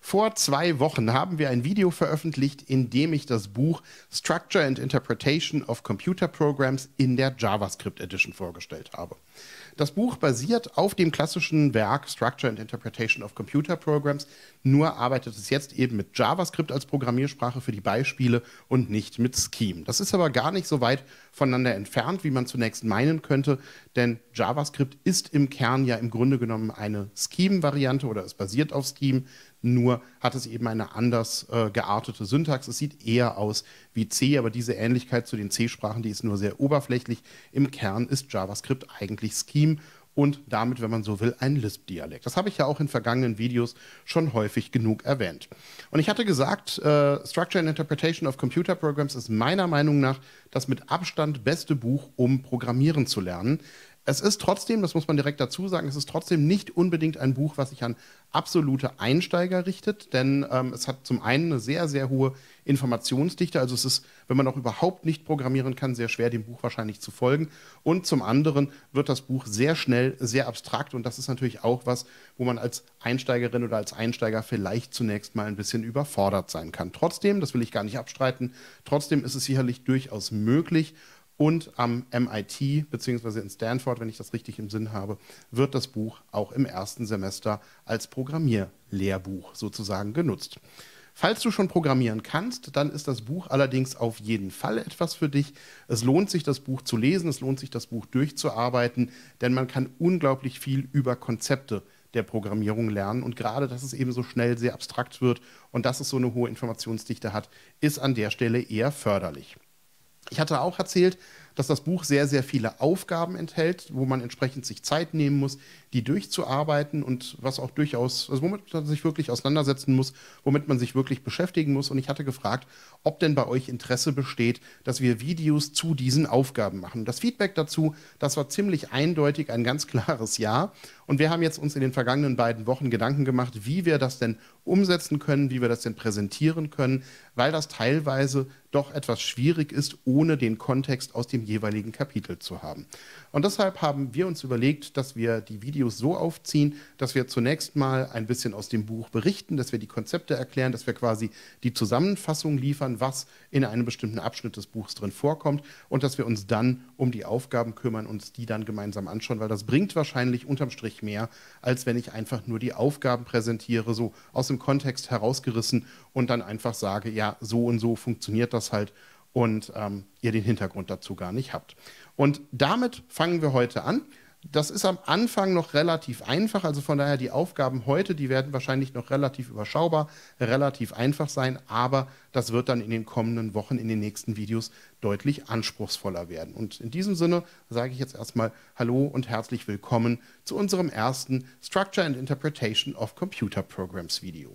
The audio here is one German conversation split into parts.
Vor 2 Wochen haben wir ein Video veröffentlicht, in dem ich das Buch Structure and Interpretation of Computer Programs in der JavaScript Edition vorgestellt habe. Das Buch basiert auf dem klassischen Werk Structure and Interpretation of Computer Programs, nur arbeitet es jetzt eben mit JavaScript als Programmiersprache für die Beispiele und nicht mit Scheme. Das ist aber gar nicht so weit voneinander entfernt, wie man zunächst meinen könnte, denn JavaScript ist im Kern ja im Grunde genommen eine Scheme-Variante oder es basiert auf Scheme, nur hat es eben eine anders geartete Syntax. Es sieht eher aus wie C, aber diese Ähnlichkeit zu den C-Sprachen, die ist nur sehr oberflächlich. Im Kern ist JavaScript eigentlich Scheme und damit, wenn man so will, ein Lisp-Dialekt. Das habe ich ja auch in vergangenen Videos schon häufig genug erwähnt. Und ich hatte gesagt, Structure and Interpretation of Computer Programs ist meiner Meinung nach das mit Abstand beste Buch, um Programmieren zu lernen. Es ist trotzdem, das muss man direkt dazu sagen, es ist trotzdem nicht unbedingt ein Buch, was sich an absolute Einsteiger richtet, denn es hat zum einen eine sehr, sehr hohe Informationsdichte, also es ist, wenn man noch überhaupt nicht programmieren kann, sehr schwer, dem Buch wahrscheinlich zu folgen, und zum anderen wird das Buch sehr schnell, sehr abstrakt, und das ist natürlich auch was, wo man als Einsteigerin oder als Einsteiger vielleicht zunächst mal ein bisschen überfordert sein kann. Trotzdem, das will ich gar nicht abstreiten, trotzdem ist es sicherlich durchaus möglich. Und am MIT bzw. in Stanford, wenn ich das richtig im Sinn habe, wird das Buch auch im ersten Semester als Programmierlehrbuch sozusagen genutzt. Falls du schon programmieren kannst, dann ist das Buch allerdings auf jeden Fall etwas für dich. Es lohnt sich, das Buch zu lesen, es lohnt sich, das Buch durchzuarbeiten, denn man kann unglaublich viel über Konzepte der Programmierung lernen. Und gerade, dass es eben so schnell sehr abstrakt wird und dass es so eine hohe Informationsdichte hat, ist an der Stelle eher förderlich. Ich hatte auch erzählt, dass das Buch sehr, sehr viele Aufgaben enthält, wo man entsprechend sich Zeit nehmen muss, die durchzuarbeiten und was auch durchaus, also womit man sich wirklich auseinandersetzen muss, womit man sich wirklich beschäftigen muss. Und ich hatte gefragt, ob denn bei euch Interesse besteht, dass wir Videos zu diesen Aufgaben machen. Das Feedback dazu, das war ziemlich eindeutig ein ganz klares Ja. Und wir haben jetzt uns in den vergangenen beiden Wochen Gedanken gemacht, wie wir das denn umsetzen können, wie wir das denn präsentieren können, weil das teilweise doch etwas schwierig ist, ohne den Kontext aus dem jeweiligen Kapitel zu haben. Und deshalb haben wir uns überlegt, dass wir die Videos so aufziehen, dass wir zunächst mal ein bisschen aus dem Buch berichten, dass wir die Konzepte erklären, dass wir quasi die Zusammenfassung liefern, was in einem bestimmten Abschnitt des Buchs drin vorkommt, und dass wir uns dann um die Aufgaben kümmern und uns die dann gemeinsam anschauen, weil das bringt wahrscheinlich unterm Strich mehr, als wenn ich einfach nur die Aufgaben präsentiere, so aus dem Kontext herausgerissen und dann einfach sage, ja, so und so funktioniert das halt, und ihr den Hintergrund dazu gar nicht habt. Und damit fangen wir heute an. Das ist am Anfang noch relativ einfach, also von daher die Aufgaben heute, die werden wahrscheinlich noch relativ überschaubar, relativ einfach sein, aber das wird dann in den kommenden Wochen, in den nächsten Videos deutlich anspruchsvoller werden. Und in diesem Sinne sage ich jetzt erstmal Hallo und herzlich willkommen zu unserem ersten Structure and Interpretation of Computer Programs Video.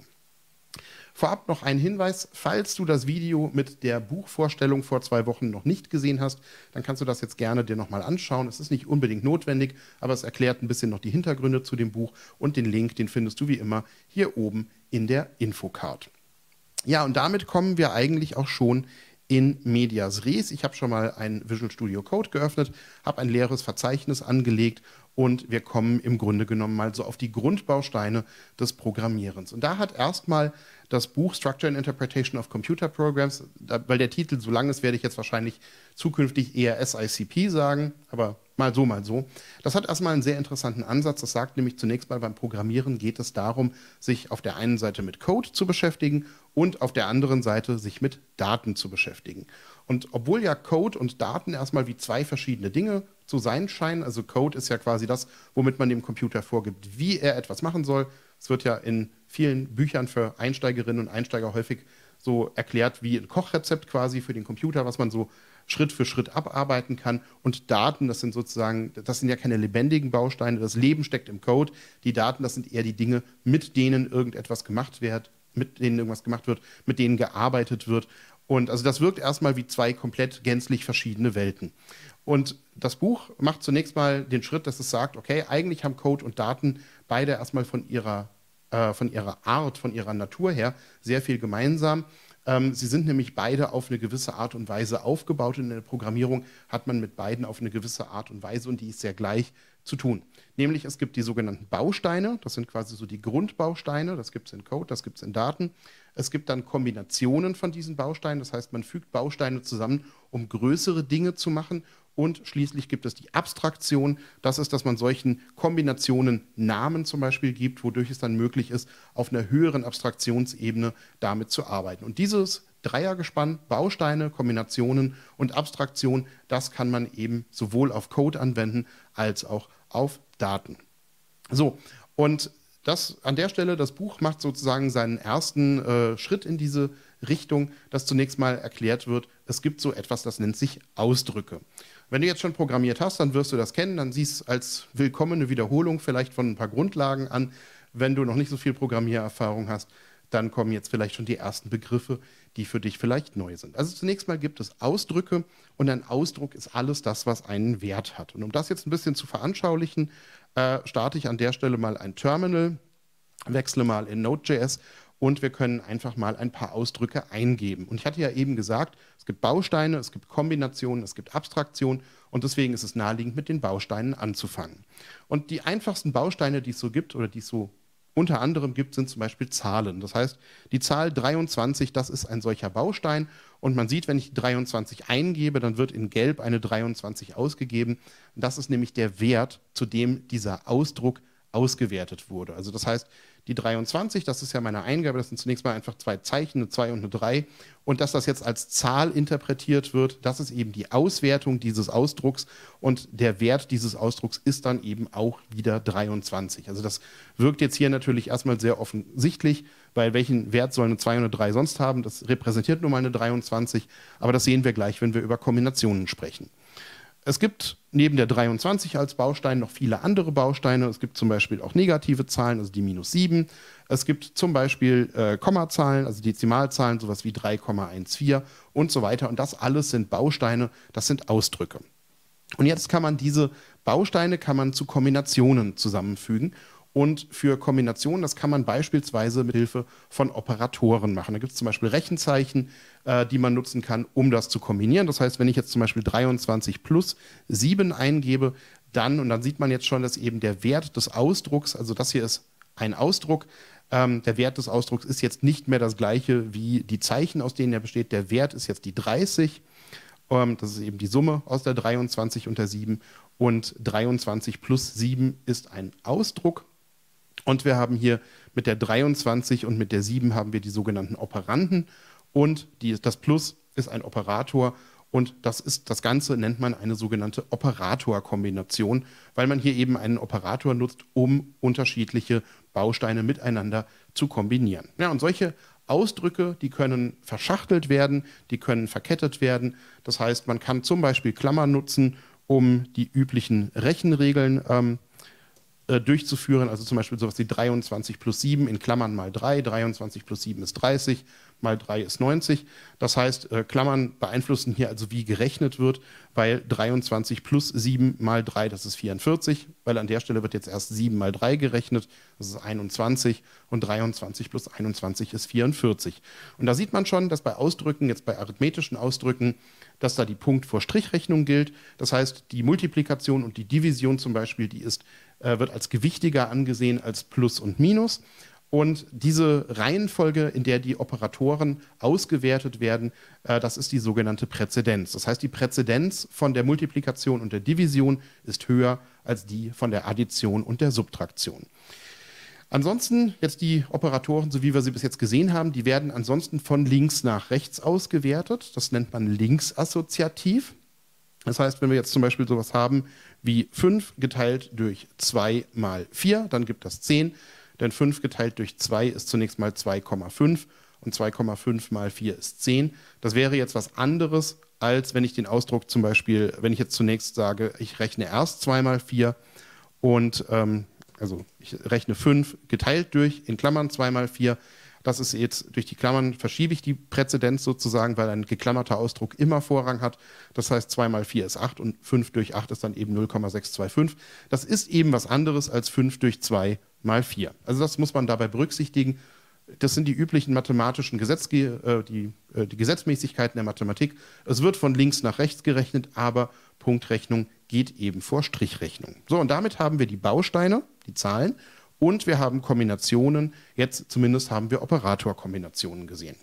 Vorab noch ein Hinweis: Falls du das Video mit der Buchvorstellung vor 2 Wochen noch nicht gesehen hast, dann kannst du das jetzt gerne dir nochmal anschauen. Es ist nicht unbedingt notwendig, aber es erklärt ein bisschen noch die Hintergründe zu dem Buch, und den Link, den findest du wie immer hier oben in der Infocard. Ja, und damit kommen wir eigentlich auch schon in medias res. Ich habe schon mal ein Visual Studio Code geöffnet, habe ein leeres Verzeichnis angelegt und wir kommen im Grunde genommen mal so auf die Grundbausteine des Programmierens. Und da hat erstmal das Buch Structure and Interpretation of Computer Programs, weil der Titel so lang ist, werde ich jetzt wahrscheinlich zukünftig eher SICP sagen, aber mal so, mal so. Das hat erstmal einen sehr interessanten Ansatz. Das sagt nämlich zunächst mal, beim Programmieren geht es darum, sich auf der einen Seite mit Code zu beschäftigen und auf der anderen Seite sich mit Daten zu beschäftigen. Und obwohl ja Code und Daten erstmal wie 2 verschiedene Dinge zu sein scheinen, also Code ist ja quasi das, womit man dem Computer vorgibt, wie er etwas machen soll. Es wird ja in vielen Büchern für Einsteigerinnen und Einsteiger häufig so erklärt wie ein Kochrezept quasi für den Computer, was man so Schritt für Schritt abarbeiten kann. Und Daten, das sind sozusagen, das sind ja keine lebendigen Bausteine, das Leben steckt im Code. Die Daten, das sind eher die Dinge, mit denen irgendetwas gemacht wird, mit denen irgendwas gemacht wird, mit denen gearbeitet wird. Und also das wirkt erstmal wie 2 komplett gänzlich verschiedene Welten. Und das Buch macht zunächst mal den Schritt, dass es sagt, okay, eigentlich haben Code und Daten beide erstmal von ihrer Art, von ihrer Natur her sehr viel gemeinsam. Sie sind nämlich beide auf eine gewisse Art und Weise aufgebaut. Und in der Programmierung hat man mit beiden auf eine gewisse Art und Weise, und die ist sehr gleich, zu tun. Nämlich es gibt die sogenannten Bausteine, das sind quasi so die Grundbausteine, das gibt es in Code, das gibt es in Daten. Es gibt dann Kombinationen von diesen Bausteinen, das heißt, man fügt Bausteine zusammen, um größere Dinge zu machen. Und schließlich gibt es die Abstraktion, das ist, dass man solchen Kombinationen Namen zum Beispiel gibt, wodurch es dann möglich ist, auf einer höheren Abstraktionsebene damit zu arbeiten. Und dieses Dreiergespann, Bausteine, Kombinationen und Abstraktion, das kann man eben sowohl auf Code anwenden als auch auf Daten. So, und das an der Stelle, das Buch macht sozusagen seinen ersten Schritt in diese Richtung, dass zunächst mal erklärt wird, es gibt so etwas, das nennt sich Ausdrücke. Wenn du jetzt schon programmiert hast, dann wirst du das kennen, dann siehst du es als willkommene Wiederholung vielleicht von ein paar Grundlagen an. Wenn du noch nicht so viel Programmiererfahrung hast, dann kommen jetzt vielleicht schon die ersten Begriffe, die für dich vielleicht neu sind. Also zunächst mal gibt es Ausdrücke und ein Ausdruck ist alles das, was einen Wert hat. Und um das jetzt ein bisschen zu veranschaulichen, starte ich an der Stelle mal ein Terminal, wechsle mal in Node.js und wir können einfach mal ein paar Ausdrücke eingeben. Und ich hatte ja eben gesagt, es gibt Bausteine, es gibt Kombinationen, es gibt Abstraktionen und deswegen ist es naheliegend, mit den Bausteinen anzufangen. Und die einfachsten Bausteine, die es so gibt oder die es so unter anderem gibt, sind zum Beispiel Zahlen. Das heißt, die Zahl 23, das ist ein solcher Baustein. Und man sieht, wenn ich 23 eingebe, dann wird in Gelb eine 23 ausgegeben. Und das ist nämlich der Wert, zu dem dieser Ausdruck ausgewertet wurde. Also das heißt, die 23, das ist ja meine Eingabe, das sind zunächst mal einfach zwei Zeichen, eine 2 und eine 3. Und dass das jetzt als Zahl interpretiert wird, das ist eben die Auswertung dieses Ausdrucks. Und der Wert dieses Ausdrucks ist dann eben auch wieder 23. Also das wirkt jetzt hier natürlich erstmal sehr offensichtlich, weil welchen Wert soll eine 2 und eine 3 sonst haben? Das repräsentiert nun mal eine 23. Aber das sehen wir gleich, wenn wir über Kombinationen sprechen. Es gibt neben der 23 als Baustein noch viele andere Bausteine. Es gibt zum Beispiel auch negative Zahlen, also die -7. Es gibt zum Beispiel Kommazahlen, also Dezimalzahlen, sowas wie 3,14 und so weiter. Und das alles sind Bausteine, das sind Ausdrücke. Und jetzt kann man diese Bausteine zu Kombinationen zusammenfügen. Und für Kombinationen, das kann man beispielsweise mit Hilfe von Operatoren machen. Da gibt es zum Beispiel Rechenzeichen, die man nutzen kann, um das zu kombinieren. Das heißt, wenn ich jetzt zum Beispiel 23 plus 7 eingebe, und dann sieht man jetzt schon, dass eben der Wert des Ausdrucks, also das hier ist ein Ausdruck, der Wert des Ausdrucks ist jetzt nicht mehr das gleiche wie die Zeichen, aus denen er besteht. Der Wert ist jetzt die 30. Das ist eben die Summe aus der 23 und der 7. Und 23 plus 7 ist ein Ausdruck. Und wir haben hier mit der 23 und mit der 7 haben wir die sogenannten Operanden und das Plus ist ein Operator und das Ganze nennt man eine sogenannte Operatorkombination, weil man hier eben einen Operator nutzt, um unterschiedliche Bausteine miteinander zu kombinieren. Ja, und solche Ausdrücke, die können verschachtelt werden, die können verkettet werden. Das heißt, man kann zum Beispiel Klammern nutzen, um die üblichen Rechenregeln durchzuführen, also zum Beispiel sowas wie 23 plus 7 in Klammern mal 3, 23 plus 7 ist 30, mal 3 ist 90. Das heißt, Klammern beeinflussen hier also, wie gerechnet wird, weil 23 plus 7 mal 3, das ist 44, weil an der Stelle wird jetzt erst 7 mal 3 gerechnet, das ist 21 und 23 plus 21 ist 44. Und da sieht man schon, dass bei Ausdrücken, jetzt bei arithmetischen Ausdrücken, dass da die Punkt vor Strichrechnung gilt. Das heißt, die Multiplikation und die Division zum Beispiel, wird als gewichtiger angesehen als Plus und Minus. Und diese Reihenfolge, in der die Operatoren ausgewertet werden, das ist die sogenannte Präzedenz. Das heißt, die Präzedenz von der Multiplikation und der Division ist höher als die von der Addition und der Subtraktion. Ansonsten jetzt die Operatoren, so wie wir sie bis jetzt gesehen haben, die werden ansonsten von links nach rechts ausgewertet. Das nennt man linksassoziativ. Das heißt, wenn wir jetzt zum Beispiel sowas haben wie 5 geteilt durch 2 mal 4, dann gibt das 10. Denn 5 geteilt durch 2 ist zunächst mal 2,5 und 2,5 mal 4 ist 10. Das wäre jetzt was anderes, als wenn ich den Ausdruck zum Beispiel, wenn ich jetzt zunächst sage, ich rechne erst 2 mal 4 und also ich rechne 5 geteilt durch, in Klammern 2 mal 4. Das ist jetzt, durch die Klammern verschiebe ich die Präzedenz sozusagen, weil ein geklammerter Ausdruck immer Vorrang hat. Das heißt, 2 mal 4 ist 8 und 5 durch 8 ist dann eben 0,625. Das ist eben was anderes als 5 durch 2 mal 4. Also das muss man dabei berücksichtigen. Das sind die üblichen mathematischen die Gesetzmäßigkeiten der Mathematik. Es wird von links nach rechts gerechnet, aber Punktrechnung geht eben vor Strichrechnung. So, und damit haben wir die Bausteine, die Zahlen, und wir haben Kombinationen. Jetzt zumindest haben wir Operatorkombinationen gesehen.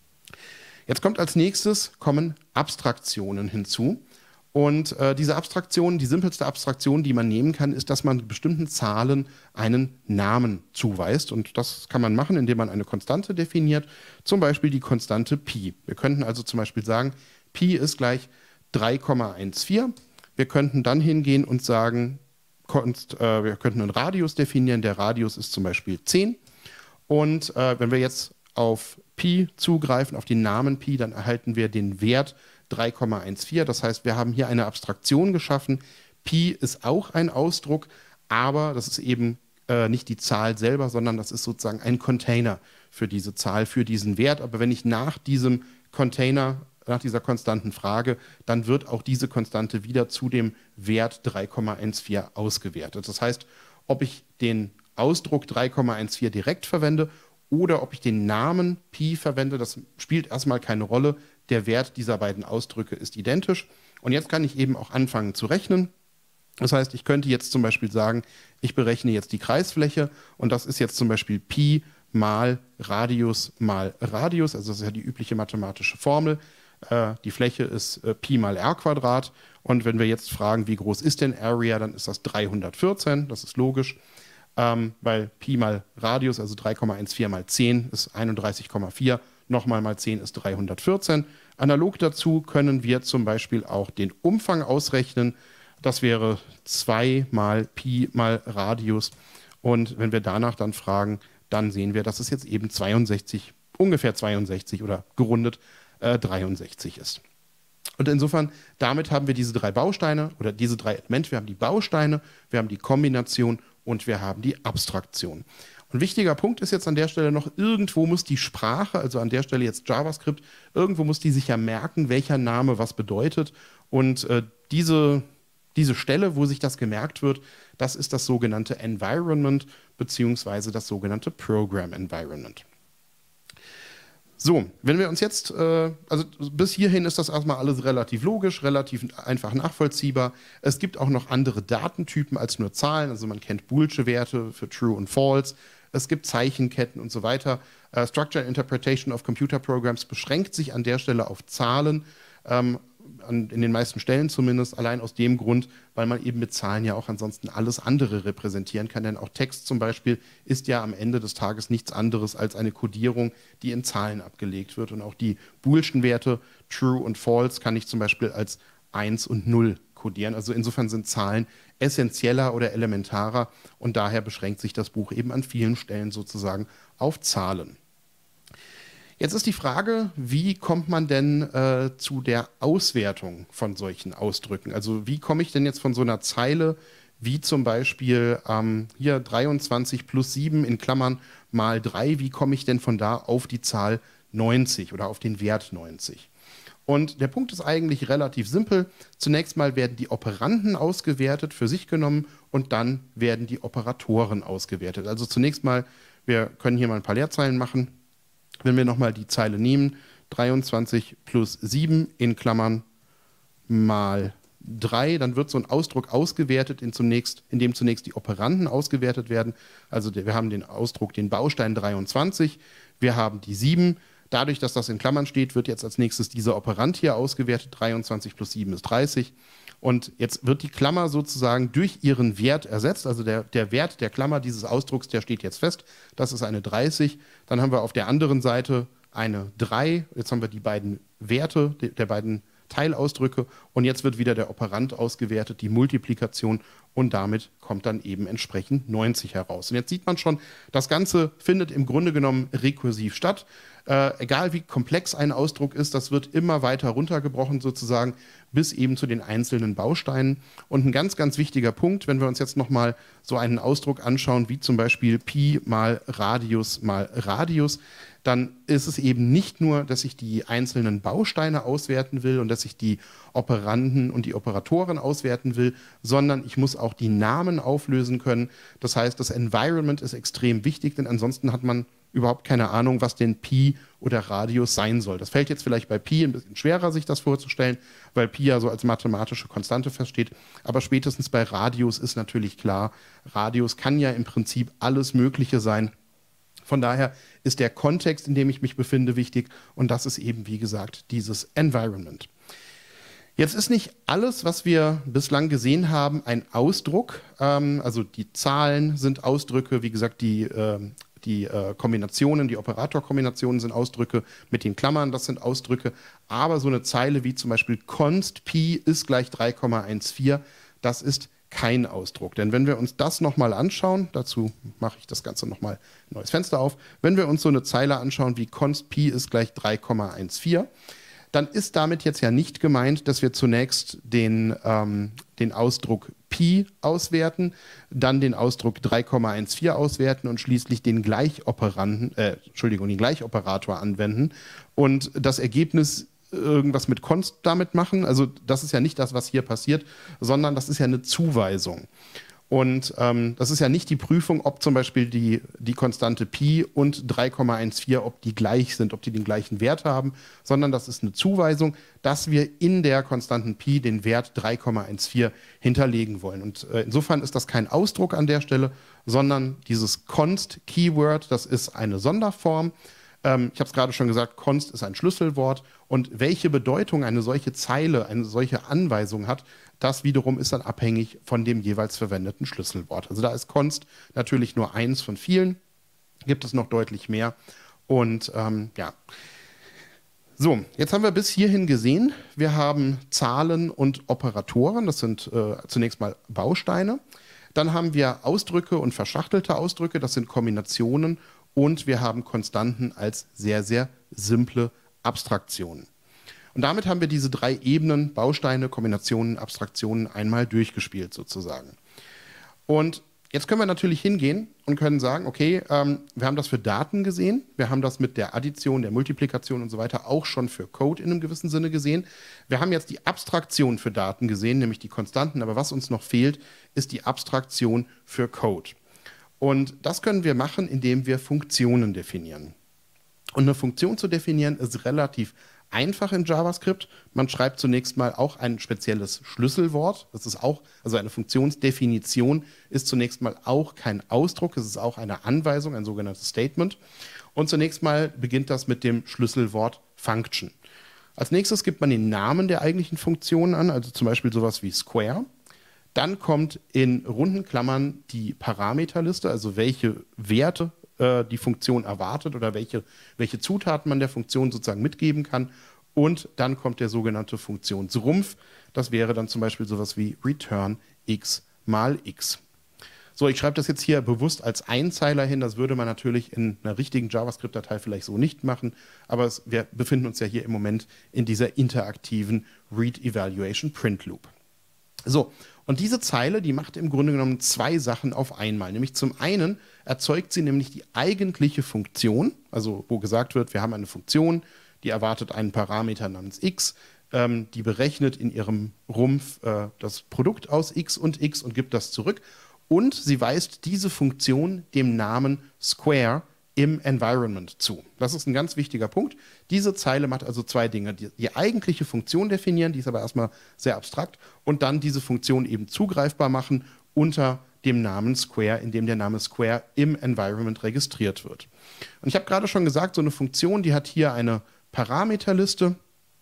Jetzt kommt als nächstes Abstraktionen hinzu. Und diese Abstraktion, die simpelste Abstraktion, die man nehmen kann, ist, dass man bestimmten Zahlen einen Namen zuweist. Und das kann man machen, indem man eine Konstante definiert, zum Beispiel die Konstante Pi. Wir könnten also zum Beispiel sagen, Pi ist gleich 3,14. Wir könnten dann hingehen und sagen, wir könnten einen Radius definieren. Der Radius ist zum Beispiel 10. Und wenn wir jetzt auf Pi zugreifen, auf den Namen Pi, dann erhalten wir den Wert 3,14. Das heißt, wir haben hier eine Abstraktion geschaffen. Pi ist auch ein Ausdruck, aber das ist eben nicht die Zahl selber, sondern das ist sozusagen ein Container für diese Zahl, für diesen Wert. Aber wenn ich nach diesem Container, nach dieser Konstanten frage, dann wird auch diese Konstante wieder zu dem Wert 3,14 ausgewertet. Das heißt, ob ich den Ausdruck 3,14 direkt verwende oder ob ich den Namen Pi verwende, das spielt erstmal keine Rolle. Der Wert dieser beiden Ausdrücke ist identisch. Und jetzt kann ich eben auch anfangen zu rechnen. Das heißt, ich könnte jetzt zum Beispiel sagen, ich berechne jetzt die Kreisfläche und das ist jetzt zum Beispiel Pi mal Radius. Also das ist ja die übliche mathematische Formel. Die Fläche ist Pi mal r². Und wenn wir jetzt fragen, wie groß ist denn Area, dann ist das 314. Das ist logisch. Weil Pi mal Radius, also 3,14 mal 10 ist 31,4, nochmal mal 10 ist 314. Analog dazu können wir zum Beispiel auch den Umfang ausrechnen. Das wäre 2 mal Pi mal Radius. Und wenn wir danach dann fragen, dann sehen wir, dass es jetzt eben ungefähr 62 oder gerundet 63 ist. Und insofern, damit haben wir diese drei Bausteine oder diese drei Elemente. Wir haben die Bausteine, wir haben die Kombination und wir haben die Abstraktion. Und wichtiger Punkt ist jetzt an der Stelle noch, irgendwo muss die Sprache, also an der Stelle jetzt JavaScript, irgendwo muss die sich ja merken, welcher Name was bedeutet. Und diese Stelle, wo sich das gemerkt wird, das ist das sogenannte Environment beziehungsweise das sogenannte Program Environment. So, wenn wir uns jetzt, also bis hierhin ist das erstmal alles relativ logisch, relativ einfach nachvollziehbar. Es gibt auch noch andere Datentypen als nur Zahlen, also man kennt boolsche Werte für True und False. Es gibt Zeichenketten und so weiter. Structured Interpretation of Computer Programs beschränkt sich an der Stelle auf Zahlen, in den meisten Stellen zumindest, allein aus dem Grund, weil man eben mit Zahlen ja auch ansonsten alles andere repräsentieren kann. Denn auch Text zum Beispiel ist ja am Ende des Tages nichts anderes als eine Codierung, die in Zahlen abgelegt wird. Und auch die boolschen Werte, True und False, kann ich zum Beispiel als 1 und 0 codieren. Also insofern sind Zahlen essentieller oder elementarer und daher beschränkt sich das Buch eben an vielen Stellen sozusagen auf Zahlen. Jetzt ist die Frage, wie kommt man denn zu der Auswertung von solchen Ausdrücken? Also wie komme ich denn jetzt von so einer Zeile wie zum Beispiel hier 23 plus 7 in Klammern mal 3, wie komme ich denn von da auf die Zahl 90 oder auf den Wert 90? Und der Punkt ist eigentlich relativ simpel. Zunächst mal werden die Operanden ausgewertet, für sich genommen, und dann werden die Operatoren ausgewertet. Also zunächst mal, wir können hier mal ein paar Leerzeilen machen. Wenn wir nochmal die Zeile nehmen, 23 plus 7 in Klammern mal 3, dann wird so ein Ausdruck ausgewertet, in dem zunächst die Operanden ausgewertet werden. Also wir haben den Ausdruck, den Baustein 23, wir haben die 7. Dadurch, dass das in Klammern steht, wird jetzt als nächstes dieser Operand hier ausgewertet. 23 plus 7 ist 30. Und jetzt wird die Klammer sozusagen durch ihren Wert ersetzt. Also der Wert der Klammer dieses Ausdrucks, der steht jetzt fest. Das ist eine 30. Dann haben wir auf der anderen Seite eine 3. Jetzt haben wir die beiden Werte der beiden Teilausdrücke. Und jetzt wird wieder der Operand ausgewertet, die Multiplikation. Und damit kommt dann eben entsprechend 90 heraus. Und jetzt sieht man schon, das Ganze findet im Grunde genommen rekursiv statt. Egal wie komplex ein Ausdruck ist, das wird immer weiter runtergebrochen sozusagen, bis eben zu den einzelnen Bausteinen. Und ein ganz, ganz wichtiger Punkt, wenn wir uns jetzt nochmal so einen Ausdruck anschauen, wie zum Beispiel Pi mal Radius, dann ist es eben nicht nur, dass ich die einzelnen Bausteine auswerten will und dass ich die Operanden und die Operatoren auswerten will, sondern ich muss auch die Namen auflösen können. Das heißt, das Environment ist extrem wichtig, denn ansonsten hat man überhaupt keine Ahnung, was denn Pi oder Radius sein soll. Das fällt jetzt vielleicht bei Pi ein bisschen schwerer, sich das vorzustellen, weil Pi ja so als mathematische Konstante feststeht. Aber spätestens bei Radius ist natürlich klar, Radius kann ja im Prinzip alles Mögliche sein. Von daher ist der Kontext, in dem ich mich befinde, wichtig. Und das ist eben, wie gesagt, dieses Environment. Jetzt ist nicht alles, was wir bislang gesehen haben, ein Ausdruck. Also die Zahlen sind Ausdrücke, wie gesagt, die Kombinationen, die Operatorkombinationen sind Ausdrücke, mit den Klammern, das sind Ausdrücke. Aber so eine Zeile wie zum Beispiel const Pi ist gleich 3,14, das ist kein Ausdruck. Denn wenn wir uns das nochmal anschauen, dazu mache ich das Ganze nochmal ein neues Fenster auf, wenn wir uns so eine Zeile anschauen wie const Pi ist gleich 3,14, dann ist damit jetzt ja nicht gemeint, dass wir zunächst den Ausdruck Pi auswerten, dann den Ausdruck 3,14 auswerten und schließlich den Gleichoperator anwenden und das Ergebnis irgendwas mit const damit machen. Also das ist ja nicht das, was hier passiert, sondern das ist ja eine Zuweisung. Und das ist ja nicht die Prüfung, ob zum Beispiel die Konstante Pi und 3,14, ob die gleich sind, ob die den gleichen Wert haben, sondern das ist eine Zuweisung, dass wir in der Konstanten Pi den Wert 3,14 hinterlegen wollen. Und insofern ist das kein Ausdruck an der Stelle, sondern dieses const-Keyword, das ist eine Sonderform. Ich habe es gerade schon gesagt, const ist ein Schlüsselwort und welche Bedeutung eine solche Zeile, eine solche Anweisung hat, das wiederum ist dann abhängig von dem jeweils verwendeten Schlüsselwort. Also da ist const natürlich nur eins von vielen, gibt es noch deutlich mehr. Und ja, so, jetzt haben wir bis hierhin gesehen, wir haben Zahlen und Operatoren, das sind zunächst mal Bausteine. Dann haben wir Ausdrücke und verschachtelte Ausdrücke, das sind Kombinationen. Und wir haben Konstanten als sehr, sehr simple Abstraktionen. Und damit haben wir diese drei Ebenen, Bausteine, Kombinationen, Abstraktionen einmal durchgespielt sozusagen. Und jetzt können wir natürlich hingehen und können sagen, okay, wir haben das für Daten gesehen, wir haben das mit der Addition, der Multiplikation und so weiter auch schon für Code in einem gewissen Sinne gesehen. Wir haben jetzt die Abstraktion für Daten gesehen, nämlich die Konstanten, aber was uns noch fehlt, ist die Abstraktion für Code. Und das können wir machen, indem wir Funktionen definieren. Und eine Funktion zu definieren ist relativ einfach in JavaScript. Man schreibt zunächst mal auch ein spezielles Schlüsselwort. Das ist auch, also eine Funktionsdefinition ist zunächst mal auch kein Ausdruck, es ist auch eine Anweisung, ein sogenanntes Statement. Und zunächst mal beginnt das mit dem Schlüsselwort Function. Als nächstes gibt man den Namen der eigentlichen Funktion an, also zum Beispiel sowas wie Square. Dann kommt in runden Klammern die Parameterliste, also welche Werte die Funktion erwartet oder welche Zutaten man der Funktion sozusagen mitgeben kann. Und dann kommt der sogenannte Funktionsrumpf. Das wäre dann zum Beispiel sowas wie return x mal x. So, ich schreibe das jetzt hier bewusst als Einzeiler hin. Das würde man natürlich in einer richtigen JavaScript-Datei vielleicht so nicht machen. Aber wir befinden uns ja hier im Moment in dieser interaktiven Read-Evaluation-Print-Loop. So, und diese Zeile, die macht im Grunde genommen zwei Sachen auf einmal. Nämlich zum einen erzeugt sie nämlich die eigentliche Funktion, also wo gesagt wird, wir haben eine Funktion, die erwartet einen Parameter namens x, die berechnet in ihrem Rumpf das Produkt aus x und gibt das zurück. Und sie weist diese Funktion dem Namen Square im Environment zu. Das ist ein ganz wichtiger Punkt. Diese Zeile macht also zwei Dinge. Die eigentliche Funktion definieren, die ist aber erstmal sehr abstrakt, und dann diese Funktion eben zugreifbar machen unter dem Namen Square, indem der Name Square im Environment registriert wird. Und ich habe gerade schon gesagt, so eine Funktion, die hat hier eine Parameterliste.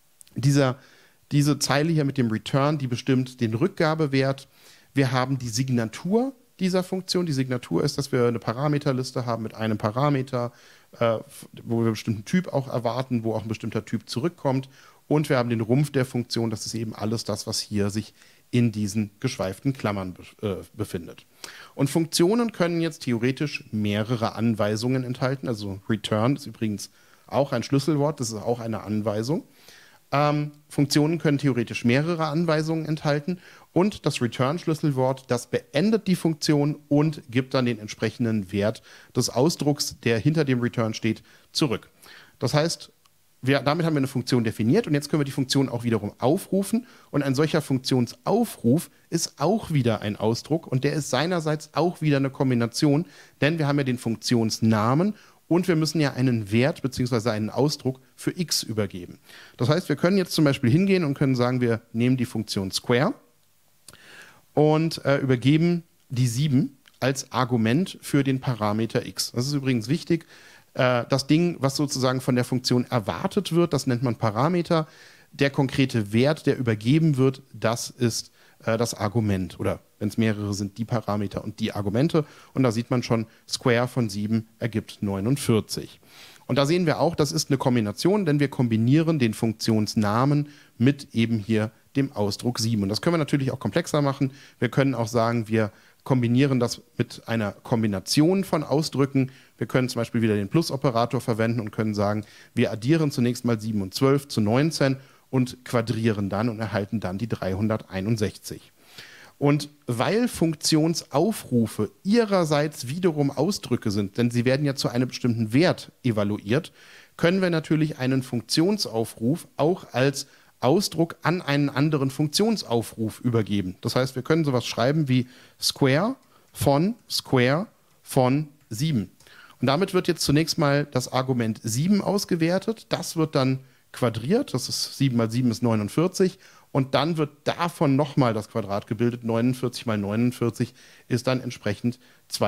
Diese Zeile hier mit dem Return, die bestimmt den Rückgabewert. Wir haben die Signatur dieser Funktion. Die Signatur ist, dass wir eine Parameterliste haben mit einem Parameter, wo wir einen bestimmten Typ auch erwarten, wo auch ein bestimmter Typ zurückkommt. Und wir haben den Rumpf der Funktion, das ist eben alles das, was hier sich in diesen geschweiften Klammern befindet. Und Funktionen können jetzt theoretisch mehrere Anweisungen enthalten. Also Return ist übrigens auch ein Schlüsselwort, das ist auch eine Anweisung. Funktionen können theoretisch mehrere Anweisungen enthalten und das Return-Schlüsselwort, das beendet die Funktion und gibt dann den entsprechenden Wert des Ausdrucks, der hinter dem Return steht, zurück. Das heißt, damit haben wir eine Funktion definiert und jetzt können wir die Funktion auch wiederum aufrufen und ein solcher Funktionsaufruf ist auch wieder ein Ausdruck und der ist seinerseits auch wieder eine Kombination, denn wir haben ja den Funktionsnamen und wir müssen ja einen Wert bzw. einen Ausdruck für x übergeben. Das heißt, wir können jetzt zum Beispiel hingehen und können sagen, wir nehmen die Funktion square und übergeben die 7 als Argument für den Parameter x. Das ist übrigens wichtig. Das Ding, was sozusagen von der Funktion erwartet wird, das nennt man Parameter. Der konkrete Wert, der übergeben wird, das ist das Argument. Oder wenn es mehrere sind, die Parameter und die Argumente. Und da sieht man schon, Square von 7 ergibt 49. Und da sehen wir auch, das ist eine Kombination, denn wir kombinieren den Funktionsnamen mit eben hier dem Ausdruck 7. Und das können wir natürlich auch komplexer machen. Wir können auch sagen, wir kombinieren das mit einer Kombination von Ausdrücken. Wir können zum Beispiel wieder den Plus-Operator verwenden und können sagen, wir addieren zunächst mal 7 und 12 zu 19 und quadrieren dann und erhalten dann die 361. Und weil Funktionsaufrufe ihrerseits wiederum Ausdrücke sind, denn sie werden ja zu einem bestimmten Wert evaluiert, können wir natürlich einen Funktionsaufruf auch als Ausdruck an einen anderen Funktionsaufruf übergeben. Das heißt, wir können sowas schreiben wie Square von 7. Und damit wird jetzt zunächst mal das Argument 7 ausgewertet. Das wird dann quadriert. Das ist 7 mal 7 ist 49. Und dann wird davon nochmal das Quadrat gebildet. 49 mal 49 ist dann entsprechend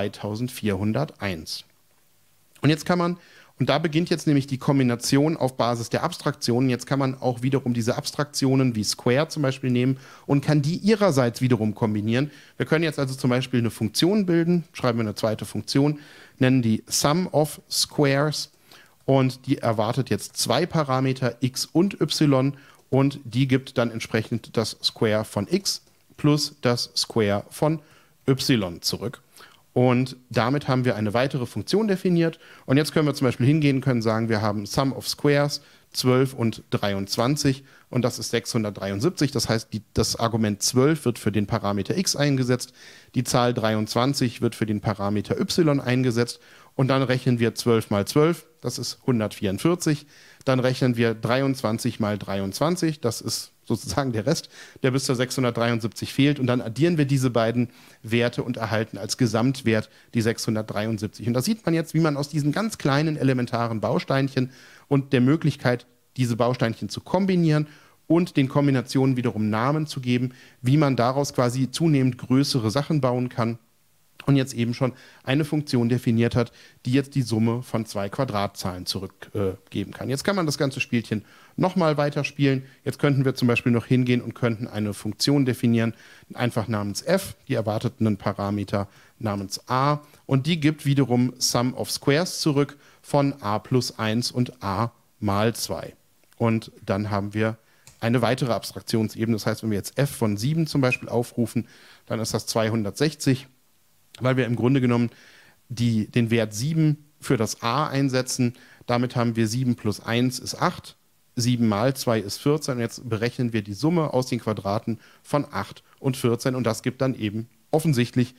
2401. Und jetzt kann man, und da beginnt jetzt nämlich die Kombination auf Basis der Abstraktionen. Jetzt kann man auch wiederum diese Abstraktionen wie Square zum Beispiel nehmen und kann die ihrerseits wiederum kombinieren. Wir können jetzt also zum Beispiel eine Funktion bilden, schreiben wir eine zweite Funktion, nennen die Sum of Squares und die erwartet jetzt zwei Parameter x und y und die gibt dann entsprechend das Square von x plus das Square von y zurück. Und damit haben wir eine weitere Funktion definiert. Und jetzt können wir zum Beispiel hingehen und können sagen, wir haben Sum of Squares 12 und 23 und das ist 673. Das heißt, das Argument 12 wird für den Parameter x eingesetzt, die Zahl 23 wird für den Parameter y eingesetzt und dann rechnen wir 12 mal 12, das ist 144. Dann rechnen wir 23 mal 23, das ist sozusagen der Rest, der bis zur 673 fehlt. Und dann addieren wir diese beiden Werte und erhalten als Gesamtwert die 673. Und da sieht man jetzt, wie man aus diesen ganz kleinen elementaren Bausteinchen und der Möglichkeit, diese Bausteinchen zu kombinieren und den Kombinationen wiederum Namen zu geben, wie man daraus quasi zunehmend größere Sachen bauen kann. Und jetzt eben schon eine Funktion definiert hat, die jetzt die Summe von zwei Quadratzahlen zurückgeben kann. Jetzt kann man das ganze Spielchen nochmal weiterspielen. Jetzt könnten wir zum Beispiel noch hingehen und könnten eine Funktion definieren, einfach namens f, die erwartet einen Parameter namens a und die gibt wiederum Sum of Squares zurück von a plus 1 und a mal 2. Und dann haben wir eine weitere Abstraktionsebene. Das heißt, wenn wir jetzt f von 7 zum Beispiel aufrufen, dann ist das 260. Weil wir im Grunde genommen den Wert 7 für das a einsetzen. Damit haben wir 7 plus 1 ist 8, 7 mal 2 ist 14. Und jetzt berechnen wir die Summe aus den Quadraten von 8 und 14 und das gibt dann eben offensichtlich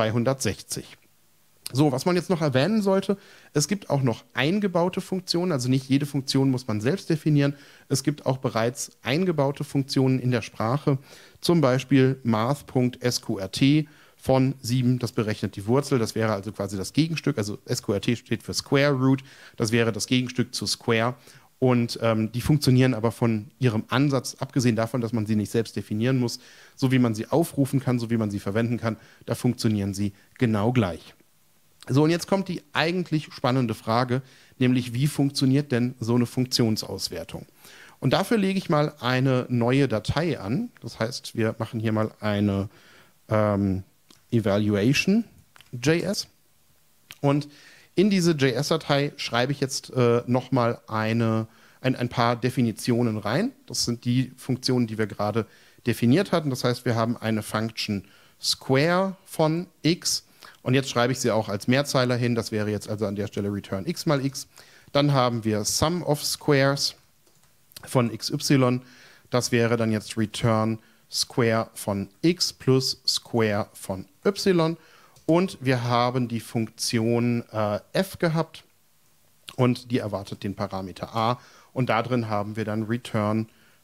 260. So, was man jetzt noch erwähnen sollte, es gibt auch noch eingebaute Funktionen, also nicht jede Funktion muss man selbst definieren. Es gibt auch bereits eingebaute Funktionen in der Sprache, zum Beispiel math.sqrt von 7, das berechnet die Wurzel, das wäre also quasi das Gegenstück, also SQRT steht für Square Root, das wäre das Gegenstück zu Square und die funktionieren aber von ihrem Ansatz, abgesehen davon, dass man sie nicht selbst definieren muss, so wie man sie aufrufen kann, so wie man sie verwenden kann, da funktionieren sie genau gleich. So, und jetzt kommt die eigentlich spannende Frage, nämlich wie funktioniert denn so eine Funktionsauswertung? Und dafür lege ich mal eine neue Datei an, das heißt, wir machen hier mal eine Evaluation.js und in diese JS-Datei schreibe ich jetzt nochmal ein paar Definitionen rein. Das sind die Funktionen, die wir gerade definiert hatten. Das heißt, wir haben eine Function Square von x und jetzt schreibe ich sie auch als Mehrzeiler hin. Das wäre jetzt also an der Stelle return x mal x. Dann haben wir Sum of Squares von xy. Das wäre dann jetzt return Square von x plus Square von y und wir haben die Funktion f gehabt und die erwartet den Parameter a und da drin haben wir dann return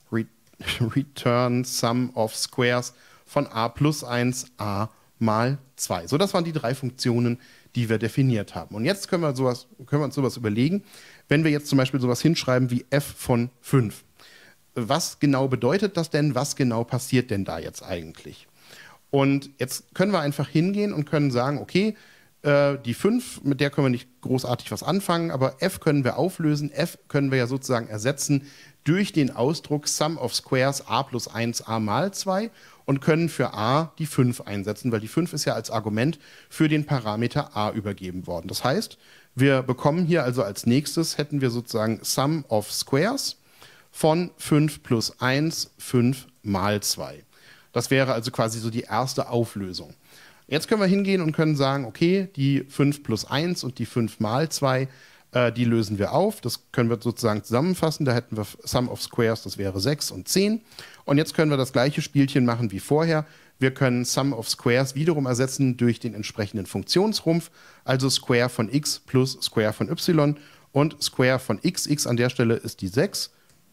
Sum of Squares von a plus 1 a mal 2. So, das waren die drei Funktionen, die wir definiert haben. Und jetzt können wir uns sowas überlegen, wenn wir jetzt zum Beispiel sowas hinschreiben wie f von 5. Was genau bedeutet das denn? Was genau passiert denn da jetzt eigentlich? Und jetzt können wir einfach hingehen und können sagen, okay, die 5, mit der können wir nicht großartig was anfangen, aber f können wir auflösen. F können wir ja sozusagen ersetzen durch den Ausdruck Sum of Squares a plus 1a mal 2 und können für a die 5 einsetzen, weil die 5 ist ja als Argument für den Parameter a übergeben worden. Das heißt, wir bekommen hier also als nächstes, hätten wir sozusagen Sum of Squares von 5 plus 1, 5 mal 2. Das wäre also quasi so die erste Auflösung. Jetzt können wir hingehen und können sagen, okay, die 5 plus 1 und die 5 mal 2, die lösen wir auf. Das können wir sozusagen zusammenfassen. Da hätten wir Sum of Squares, das wäre 6 und 10. Und jetzt können wir das gleiche Spielchen machen wie vorher. Wir können Sum of Squares wiederum ersetzen durch den entsprechenden Funktionsrumpf, also Square von x plus Square von y. Und Square von x an der Stelle ist die 6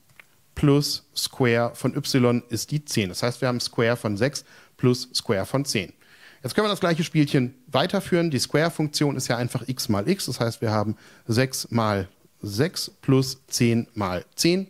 plus Square von y ist die 10. Das heißt, wir haben Square von 6 plus Square von 10. Jetzt können wir das gleiche Spielchen weiterführen. Die Square-Funktion ist ja einfach x mal x. Das heißt, wir haben 6 mal 6 plus 10 mal 10.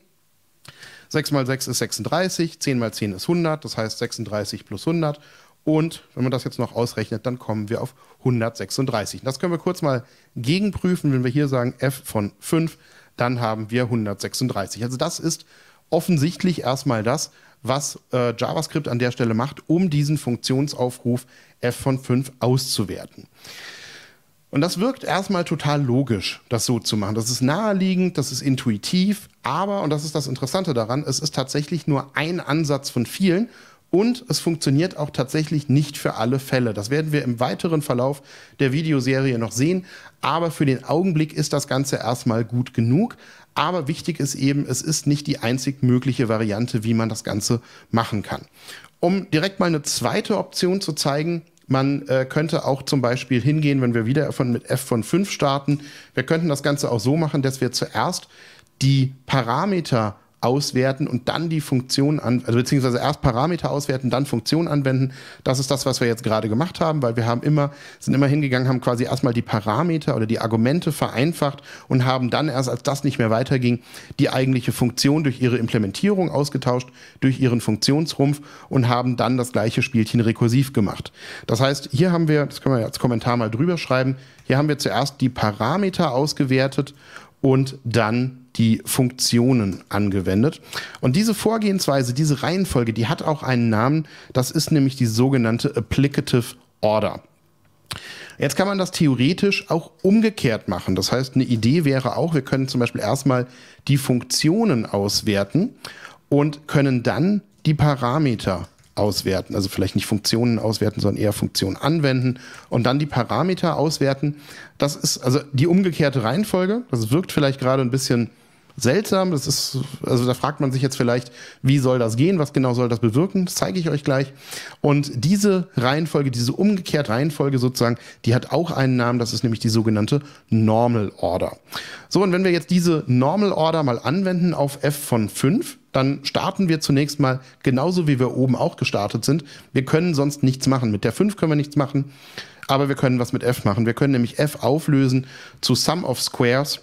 6 mal 6 ist 36, 10 mal 10 ist 100. Das heißt 36 plus 100. Und wenn man das jetzt noch ausrechnet, dann kommen wir auf 136. Das können wir kurz mal gegenprüfen. Wenn wir hier sagen f von 5, dann haben wir 136. Also das ist offensichtlich erstmal das, was JavaScript an der Stelle macht, um diesen Funktionsaufruf f von 5 auszuwerten. Und das wirkt erstmal total logisch, das so zu machen. Das ist naheliegend, das ist intuitiv, aber, und das ist das Interessante daran, es ist tatsächlich nur ein Ansatz von vielen und es funktioniert auch tatsächlich nicht für alle Fälle. Das werden wir im weiteren Verlauf der Videoserie noch sehen, aber für den Augenblick ist das Ganze erstmal gut genug. Aber wichtig ist eben, es ist nicht die einzig mögliche Variante, wie man das Ganze machen kann. Um direkt mal eine zweite Option zu zeigen, man könnte auch zum Beispiel hingehen, wenn wir wieder mit f von 5 starten. Wir könnten das Ganze auch so machen, dass wir zuerst die Parameter auswerten und dann die Funktion also beziehungsweise erst Parameter auswerten, dann Funktion anwenden. Das ist das, was wir jetzt gerade gemacht haben, weil wir sind immer hingegangen, haben quasi erstmal die Parameter oder die Argumente vereinfacht und haben dann erst, als das nicht mehr weiterging, die eigentliche Funktion durch ihre Implementierung ausgetauscht, durch ihren Funktionsrumpf und haben dann das gleiche Spielchen rekursiv gemacht. Das heißt, hier haben wir, das können wir als Kommentar mal drüber schreiben, hier haben wir zuerst die Parameter ausgewertet und dann die Funktionen angewendet. Und diese Vorgehensweise, diese Reihenfolge, die hat auch einen Namen. Das ist nämlich die sogenannte Applicative Order. Jetzt kann man das theoretisch auch umgekehrt machen. Das heißt, eine Idee wäre auch, wir können zum Beispiel erstmal die Funktionen auswerten und können dann die Parameter auswerten. Also vielleicht nicht Funktionen auswerten, sondern eher Funktionen anwenden und dann die Parameter auswerten. Das ist also die umgekehrte Reihenfolge. Das wirkt vielleicht gerade ein bisschen seltsam. Das ist, also da fragt man sich jetzt vielleicht, wie soll das gehen? Was genau soll das bewirken? Das zeige ich euch gleich. Und diese Reihenfolge, diese umgekehrte Reihenfolge sozusagen, die hat auch einen Namen. Das ist nämlich die sogenannte Normal Order. So, und wenn wir jetzt diese Normal Order mal anwenden auf f von 5, dann starten wir zunächst mal genauso, wie wir oben auch gestartet sind. Wir können sonst nichts machen. Mit der 5 können wir nichts machen, aber wir können was mit f machen. Wir können nämlich f auflösen zu Sum of Squares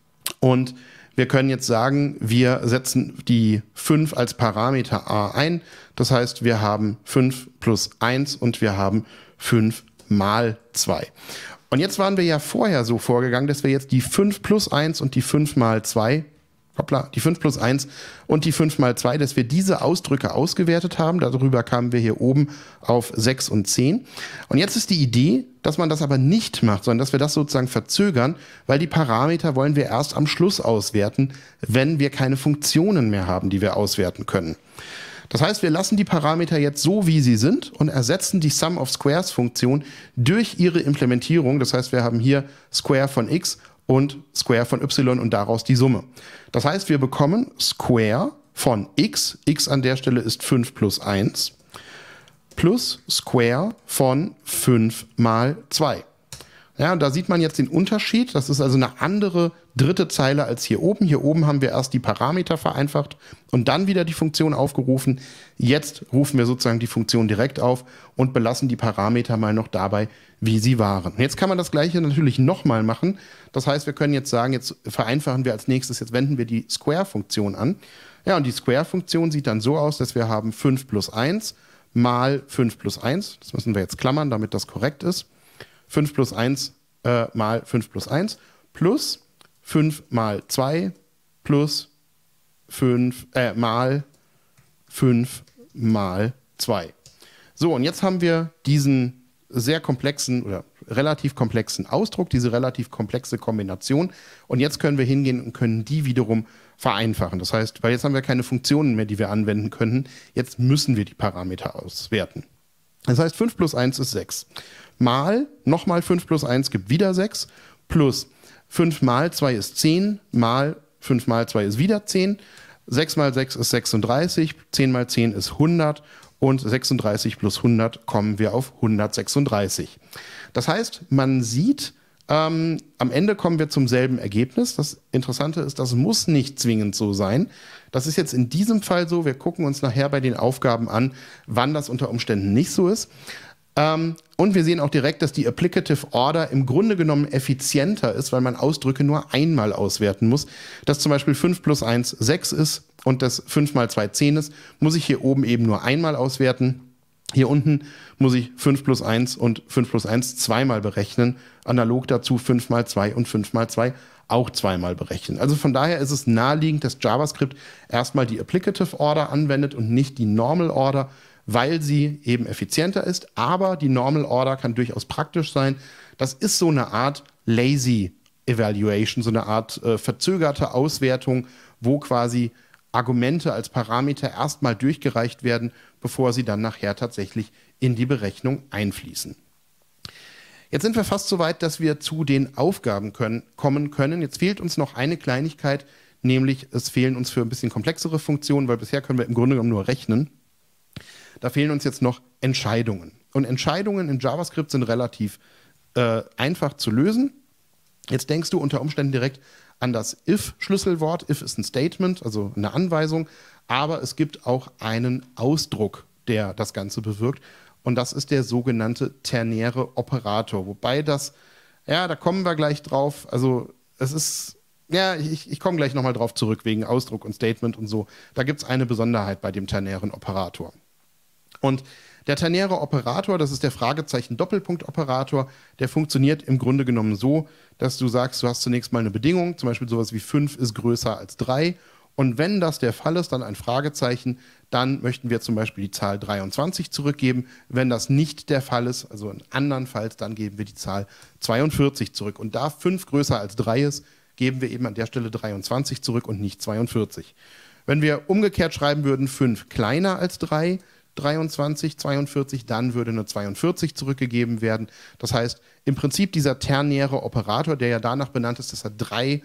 und wir können jetzt sagen, wir setzen die 5 als Parameter a ein. Das heißt, wir haben 5 plus 1 und wir haben 5 mal 2. Und jetzt waren wir ja vorher so vorgegangen, dass wir jetzt die 5 plus 1 und die 5 mal 2, die 5 plus 1 und die 5 mal 2, dass wir diese Ausdrücke ausgewertet haben. Darüber kamen wir hier oben auf 6 und 10. Und jetzt ist die Idee, dass man das aber nicht macht, sondern dass wir das sozusagen verzögern, weil die Parameter wollen wir erst am Schluss auswerten, wenn wir keine Funktionen mehr haben, die wir auswerten können. Das heißt, wir lassen die Parameter jetzt so, wie sie sind und ersetzen die Sum of Squares Funktion durch ihre Implementierung. Das heißt, wir haben hier Square von x und Square von y und daraus die Summe. Das heißt, wir bekommen Square von x, x an der Stelle ist 5 plus 1, plus Square von 5 mal 2. Ja, da sieht man jetzt den Unterschied. Das ist also eine andere dritte Zeile als hier oben. Hier oben haben wir erst die Parameter vereinfacht und dann wieder die Funktion aufgerufen. Jetzt rufen wir sozusagen die Funktion direkt auf und belassen die Parameter mal noch dabei, wie sie waren. Jetzt kann man das Gleiche natürlich nochmal machen. Das heißt, wir können jetzt sagen, jetzt vereinfachen wir als nächstes, jetzt wenden wir die Square-Funktion an. Ja, und die Square-Funktion sieht dann so aus, dass wir haben 5 plus 1 mal 5 plus 1. Das müssen wir jetzt klammern, damit das korrekt ist. 5 plus 1 mal 5 plus 1 plus 5 mal 2 plus 5 mal 5 mal 2. So, und jetzt haben wir diesen sehr komplexen oder relativ komplexen Ausdruck, diese relativ komplexe Kombination. Und jetzt können wir hingehen und können die wiederum vereinfachen. Das heißt, weil jetzt haben wir keine Funktionen mehr, die wir anwenden können. Jetzt müssen wir die Parameter auswerten. Das heißt, 5 plus 1 ist 6. Mal, nochmal 5 plus 1 gibt wieder 6. Plus 5 mal 2 ist 10. Mal 5 mal 2 ist wieder 10. 6 mal 6 ist 36. 10 mal 10 ist 100. Und 36 plus 100 kommen wir auf 136. Das heißt, man sieht, am Ende kommen wir zum selben Ergebnis. Das Interessante ist, das muss nicht zwingend so sein. Das ist jetzt in diesem Fall so. Wir gucken uns nachher bei den Aufgaben an, wann das unter Umständen nicht so ist. Und wir sehen auch direkt, dass die Applicative Order im Grunde genommen effizienter ist, weil man Ausdrücke nur einmal auswerten muss. Dass zum Beispiel 5 plus 1 6 ist und das 5 mal 2 10 ist, muss ich hier oben eben nur einmal auswerten. Hier unten muss ich 5 plus 1 und 5 plus 1 zweimal berechnen. Analog dazu 5 mal 2 und 5 mal 2 auch zweimal berechnen. Also von daher ist es naheliegend, dass JavaScript erstmal die Applicative Order anwendet und nicht die Normal Order, weil sie eben effizienter ist. Aber die Normal Order kann durchaus praktisch sein. Das ist so eine Art Lazy Evaluation, so eine Art verzögerte Auswertung, wo quasi Argumente als Parameter erstmal durchgereicht werden, bevor sie dann nachher tatsächlich in die Berechnung einfließen. Jetzt sind wir fast so weit, dass wir zu den Aufgaben kommen können. Jetzt fehlt uns noch eine Kleinigkeit, nämlich es fehlen uns für ein bisschen komplexere Funktionen, weil bisher können wir im Grunde genommen nur rechnen. Da fehlen uns jetzt noch Entscheidungen. Und Entscheidungen in JavaScript sind relativ einfach zu lösen. Jetzt denkst du unter Umständen direkt an das if-Schlüsselwort. If ist ein Statement, also eine Anweisung, aber es gibt auch einen Ausdruck, der das Ganze bewirkt. Und das ist der sogenannte ternäre Operator. Wobei das, ja, da kommen wir gleich drauf. Also es ist, ja, ich komme gleich nochmal drauf zurück, wegen Ausdruck und Statement und so. Da gibt es eine Besonderheit bei dem ternären Operator. Und der ternäre Operator, das ist der Fragezeichen-Doppelpunkt-Operator, der funktioniert im Grunde genommen so, dass du sagst, du hast zunächst mal eine Bedingung, zum Beispiel sowas wie 5 ist größer als 3. Und wenn das der Fall ist, dann ein Fragezeichen, dann möchten wir zum Beispiel die Zahl 23 zurückgeben. Wenn das nicht der Fall ist, also andernfalls, dann geben wir die Zahl 42 zurück. Und da 5 größer als 3 ist, geben wir eben an der Stelle 23 zurück und nicht 42. Wenn wir umgekehrt schreiben würden, 5 kleiner als 3, 23, 42, dann würde eine 42 zurückgegeben werden. Das heißt, im Prinzip dieser ternäre Operator, der ja danach benannt ist, dass er 3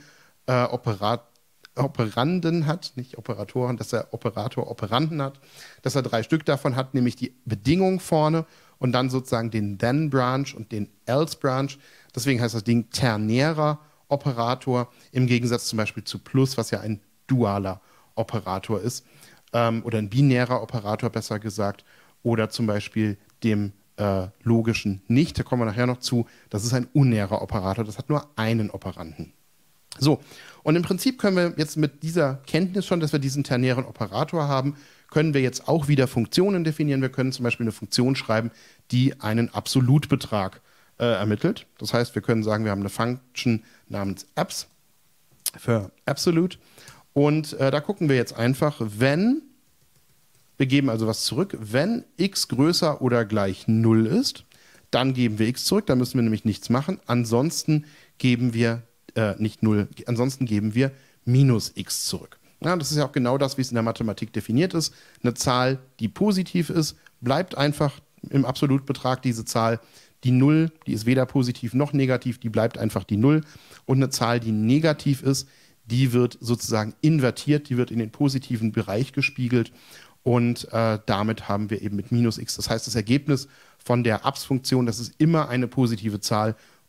Operanden hat, nicht Operatoren, dass der Operator Operanden hat, dass er 3 Stück davon hat, nämlich die Bedingung vorne und dann sozusagen den Then-Branch und den Else-Branch. Deswegen heißt das Ding ternärer Operator, im Gegensatz zum Beispiel zu Plus, was ja ein dualer Operator ist. Oder ein binärer Operator, besser gesagt, oder zum Beispiel dem logischen Nicht, da kommen wir nachher noch zu, das ist ein unärer Operator, das hat nur einen Operanden. So, und im Prinzip können wir jetzt mit dieser Kenntnis schon, dass wir diesen ternären Operator haben, können wir jetzt auch wieder Funktionen definieren. Wir können zum Beispiel eine Funktion schreiben, die einen Absolutbetrag ermittelt. Das heißt, wir können sagen, wir haben eine Function namens abs für absolute. Und da gucken wir jetzt einfach, wenn, wir geben also was zurück, wenn x größer oder gleich 0 ist, dann geben wir x zurück, da müssen wir nämlich nichts machen. Ansonsten geben wir nicht 0, ansonsten geben wir minus x zurück. Ja, das ist ja auch genau das, wie es in der Mathematik definiert ist. Eine Zahl, die positiv ist, bleibt einfach im Absolutbetrag diese Zahl. Die 0, die ist weder positiv noch negativ, die bleibt einfach die 0. Und eine Zahl, die negativ ist, die wird sozusagen invertiert, die wird in den positiven Bereich gespiegelt und damit haben wir eben mit minus x. Das heißt, das Ergebnis von der abs-Funktion, das ist immer eine positive Zahl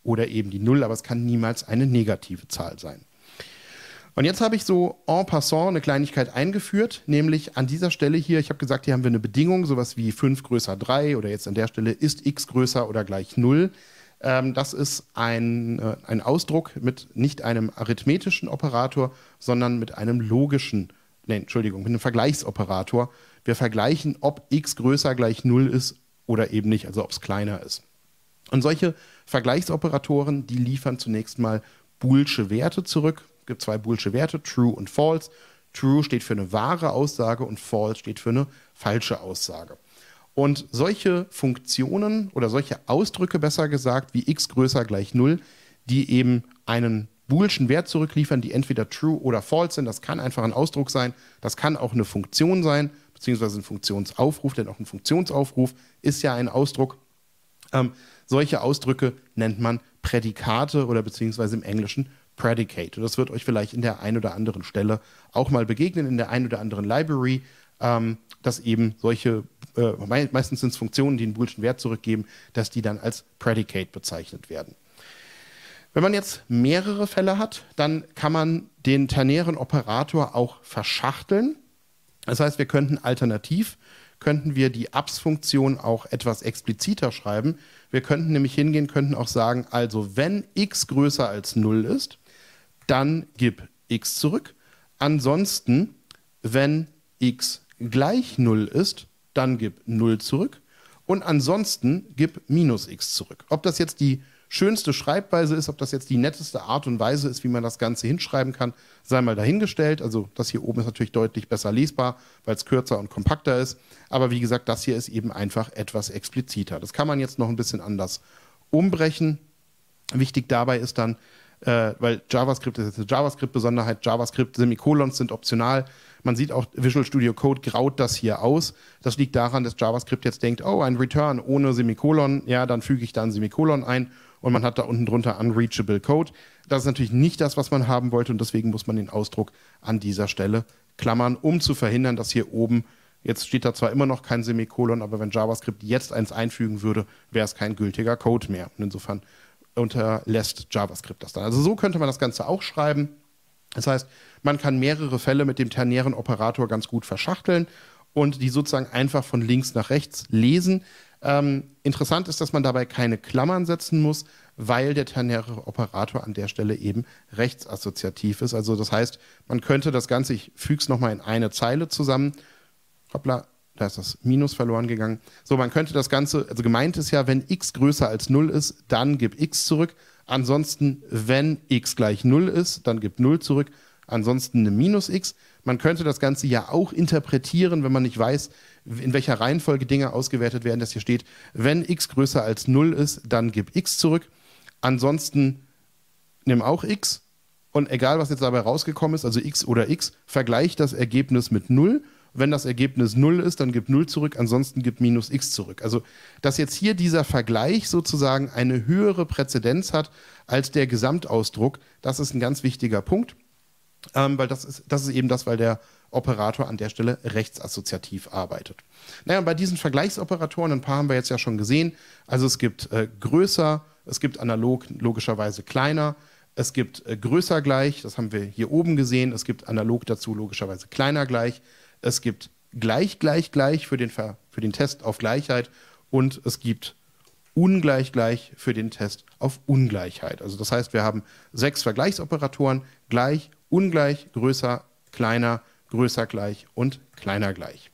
oder eben die 0, aber es kann niemals eine negative Zahl sein. Und jetzt habe ich so en passant eine Kleinigkeit eingeführt, nämlich an dieser Stelle hier, ich habe gesagt, hier haben wir eine Bedingung, sowas wie 5 größer 3 oder jetzt an der Stelle ist x größer oder gleich 0. Das ist ein Ausdruck mit nicht einem arithmetischen Operator, sondern mit einem mit einem Vergleichsoperator. Wir vergleichen, ob x größer gleich 0 ist oder eben nicht, also ob es kleiner ist. Und solche Vergleichsoperatoren, die liefern zunächst mal boolsche Werte zurück. Es gibt 2 boolsche Werte, true und false. True steht für eine wahre Aussage und false steht für eine falsche Aussage. Und solche Funktionen oder solche Ausdrücke, besser gesagt, wie x größer gleich 0, die eben einen boolschen Wert zurückliefern, die entweder true oder false sind, das kann einfach ein Ausdruck sein, das kann auch eine Funktion sein, beziehungsweise ein Funktionsaufruf, denn auch ein Funktionsaufruf ist ja ein Ausdruck. Solche Ausdrücke nennt man Prädikate oder beziehungsweise im Englischen Predicate. Und das wird euch vielleicht in der einen oder anderen Stelle auch mal begegnen, in der einen oder anderen Library, dass eben solche, meistens sind es Funktionen, die einen boolschen Wert zurückgeben, dass die dann als Predicate bezeichnet werden. Wenn man jetzt mehrere Fälle hat, dann kann man den ternären Operator auch verschachteln. Das heißt, wir könnten die abs-Funktion auch etwas expliziter schreiben. Wir könnten nämlich hingehen, könnten auch sagen, also wenn x größer als 0 ist, dann gib x zurück. Ansonsten, wenn x gleich 0 ist, dann gib 0 zurück. Und ansonsten gib minus x zurück. Ob das jetzt die schönste Schreibweise ist, ob das jetzt die netteste Art und Weise ist, wie man das Ganze hinschreiben kann, sei mal dahingestellt. Also das hier oben ist natürlich deutlich besser lesbar, weil es kürzer und kompakter ist. Aber wie gesagt, das hier ist eben einfach etwas expliziter. Das kann man jetzt noch ein bisschen anders umbrechen. Wichtig dabei ist dann, weil JavaScript ist jetzt eine JavaScript-Besonderheit, JavaScript-Semikolons sind optional. Man sieht auch, Visual Studio Code graut das hier aus. Das liegt daran, dass JavaScript jetzt denkt, oh, ein Return ohne Semikolon, ja, dann füge ich da ein Semikolon ein und man hat da unten drunter unreachable Code. Das ist natürlich nicht das, was man haben wollte und deswegen muss man den Ausdruck an dieser Stelle klammern, um zu verhindern, dass hier oben, jetzt steht da zwar immer noch kein Semikolon, aber wenn JavaScript jetzt eins einfügen würde, wäre es kein gültiger Code mehr. Und insofern unterlässt JavaScript das dann. Also so könnte man das Ganze auch schreiben. Das heißt, man kann mehrere Fälle mit dem ternären Operator ganz gut verschachteln und die sozusagen einfach von links nach rechts lesen. Interessant ist, dass man dabei keine Klammern setzen muss, weil der ternäre Operator an der Stelle eben rechtsassoziativ ist. Also das heißt, man könnte das Ganze, ich füge es nochmal in eine Zeile zusammen, hoppla, da ist das Minus verloren gegangen. So, man könnte das Ganze, also gemeint ist ja, wenn x größer als 0 ist, dann gib x zurück. Ansonsten, wenn x gleich 0 ist, dann gib 0 zurück. Ansonsten eine minus x. Man könnte das Ganze ja auch interpretieren, wenn man nicht weiß, in welcher Reihenfolge Dinge ausgewertet werden, dass hier steht, wenn x größer als 0 ist, dann gib x zurück. Ansonsten nimm auch x und egal, was jetzt dabei rausgekommen ist, also x oder x, vergleicht das Ergebnis mit 0. Wenn das Ergebnis 0 ist, dann gib 0 zurück, ansonsten gib minus x zurück. Also, dass jetzt hier dieser Vergleich sozusagen eine höhere Präzedenz hat als der Gesamtausdruck, das ist ein ganz wichtiger Punkt, weil das ist eben das, weil der Operator an der Stelle rechtsassoziativ arbeitet. Naja, und bei diesen Vergleichsoperatoren, ein paar haben wir jetzt ja schon gesehen, also es gibt größer, es gibt analog logischerweise kleiner, es gibt größer gleich, das haben wir hier oben gesehen, es gibt analog dazu logischerweise kleiner gleich, es gibt gleich für den Test auf Gleichheit und es gibt ungleich für den Test auf Ungleichheit. Also das heißt, wir haben 6 Vergleichsoperatoren, gleich, ungleich, größer, kleiner, größer gleich und kleiner gleich.